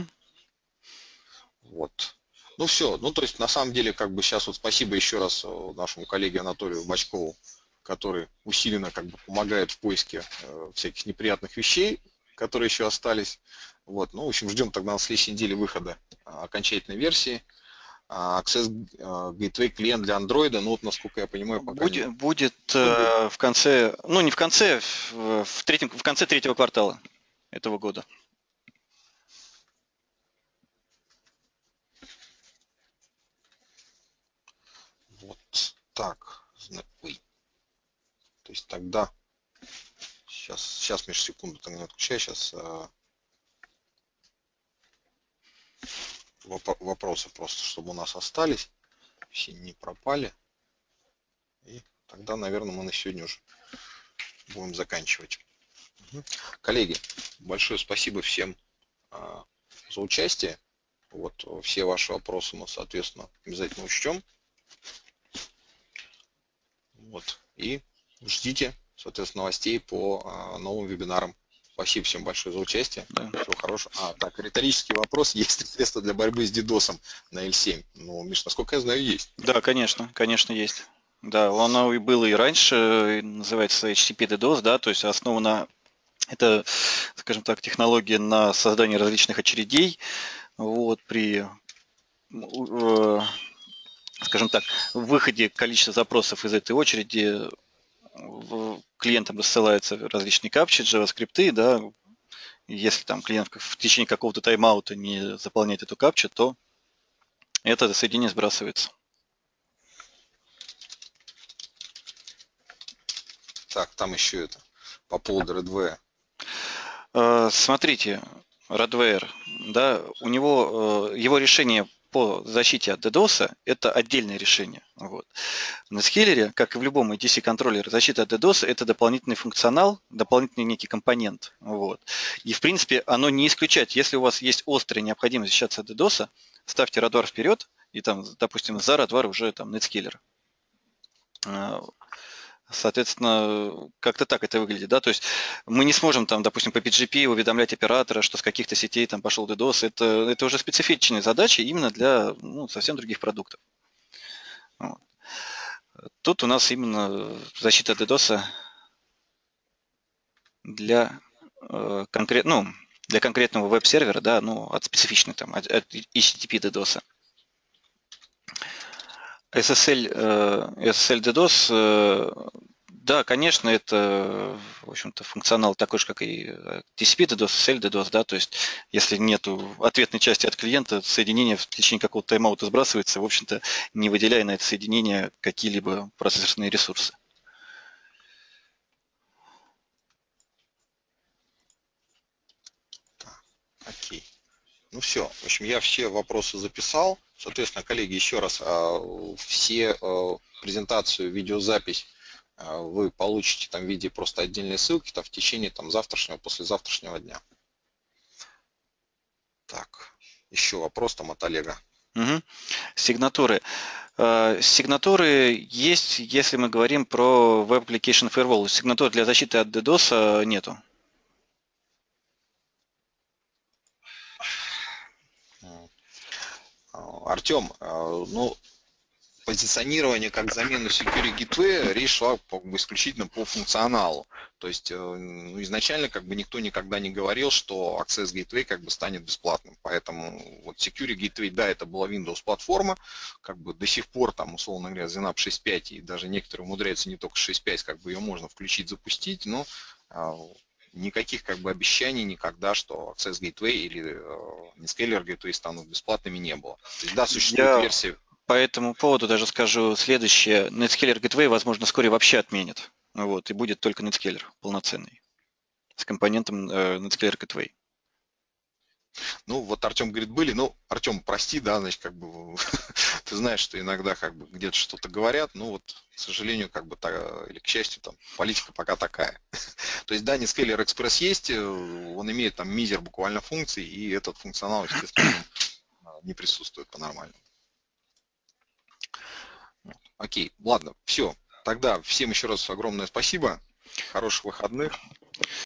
Вот. Ну все, ну то есть на самом деле как бы сейчас вот спасибо еще раз нашему коллеге Анатолию Бачкову, который усиленно как бы помогает в поиске э, всяких неприятных вещей, которые еще остались. Вот, ну в общем ждем тогда на следующей неделе выхода э, окончательной версии. Access Gateway клиент для Android, ну вот насколько я понимаю, пока будет, не... будет э, в конце, ну не в конце, в, в, третьем, в конце третьего квартала этого года. Вот так. Ой. То есть тогда... Сейчас, сейчас, Миш, секунду, ты не отключай, сейчас... Вопросы просто, чтобы у нас остались, все не пропали. И тогда, наверное, мы на сегодня уже будем заканчивать. Коллеги, большое спасибо всем а, за участие. Вот все ваши вопросы мы, соответственно, обязательно учтем. Вот. И ждите, соответственно, новостей по а, новым вебинарам. Спасибо всем большое за участие. Да. Всего хорошего. А, так, риторический вопрос. Есть ли средства для борьбы с дидосом на эл семь? Ну, Миш, насколько я знаю, есть. Да, конечно, конечно, есть. Да, оно и было и раньше, называется эйч ти ти пи DDoS, да, то есть основана, это, скажем так, технология на создание различных очередей, вот, при, э, скажем так, выходе количества запросов из этой очереди клиентам рассылаются различные капчи, JavaScript, да, если там клиент в течение какого-то тайм-аута не заполняет эту капчу, то это соединение сбрасывается. Так, там еще это, по поводу Redware. Смотрите, Redware, да, у него, его решение по защите от DDoS это отдельное решение. Вот. В Netscaler, как и в любом эй ди си-контроллере, защита от DDoS это дополнительный функционал, дополнительный некий компонент. Вот. И в принципе оно не исключает, если у вас есть острая необходимость защищаться от DDoS, ставьте Radware вперед, и там, допустим, за Radware уже там Netscaler. Соответственно, как-то так это выглядит, да, то есть мы не сможем там, допустим, по пи джи пи уведомлять оператора, что с каких-то сетей там пошел DDoS, это, это уже специфичные задачи именно для ну, совсем других продуктов. Вот. Тут у нас именно защита от DDoS для, э, конкрет, ну, для конкретного веб-сервера, да, ну, от специфичных там, от, от эйч ти ти пи DDoS. эс эс эль, э, эс эс эль DDoS, э, да, конечно, это, в общем-то, функционал такой же, как и ти си пи DDoS, эс эс эль DDoS, да, то есть если нету ответной части от клиента, соединение в течение какого-то тайм-аута сбрасывается, в общем-то, не выделяя на это соединение какие-либо процессорные ресурсы. Так, окей. Ну все, в общем, я все вопросы записал. Соответственно, коллеги, еще раз, все презентацию, видеозапись вы получите там в виде просто отдельной ссылки там, в течение там, завтрашнего, послезавтрашнего дня. Так, еще вопрос там от Олега. Угу. Сигнатуры. Сигнатуры есть, если мы говорим про Web Application Firewall. Сигнатур для защиты от DDoS нету. Артем, ну, позиционирование как замену Security Gateway речь шла как бы исключительно по функционалу. То есть ну, изначально как бы никто никогда не говорил, что Access Gateway как бы станет бесплатным. Поэтому вот Security Gateway, да, это была Windows платформа, как бы до сих пор там, условно говоря, Zenap шесть пять, и даже некоторые умудряются не только шесть пять, как бы ее можно включить, запустить, но никаких как бы обещаний никогда, что Access Gateway или э, Netscaler Gateway станут бесплатными, не было. То есть, да, существует Я версия. по этому поводу даже скажу следующее. Netscaler Gateway, возможно, вскоре вообще отменят. Вот, и будет только Netscaler полноценный. С компонентом э, Netscaler Gateway. Ну, вот Артем говорит, были, ну, Артем, прости, да, значит, как бы, ты знаешь, что иногда как бы где-то что-то говорят, ну, вот, к сожалению, как бы, так, или к счастью, там, политика пока такая. То есть, да, Netscaler Express есть, он имеет там мизер буквально функций, и этот функционал, естественно, не присутствует по-нормальному. Окей, ладно, все. Тогда всем еще раз огромное спасибо. Хороших выходных.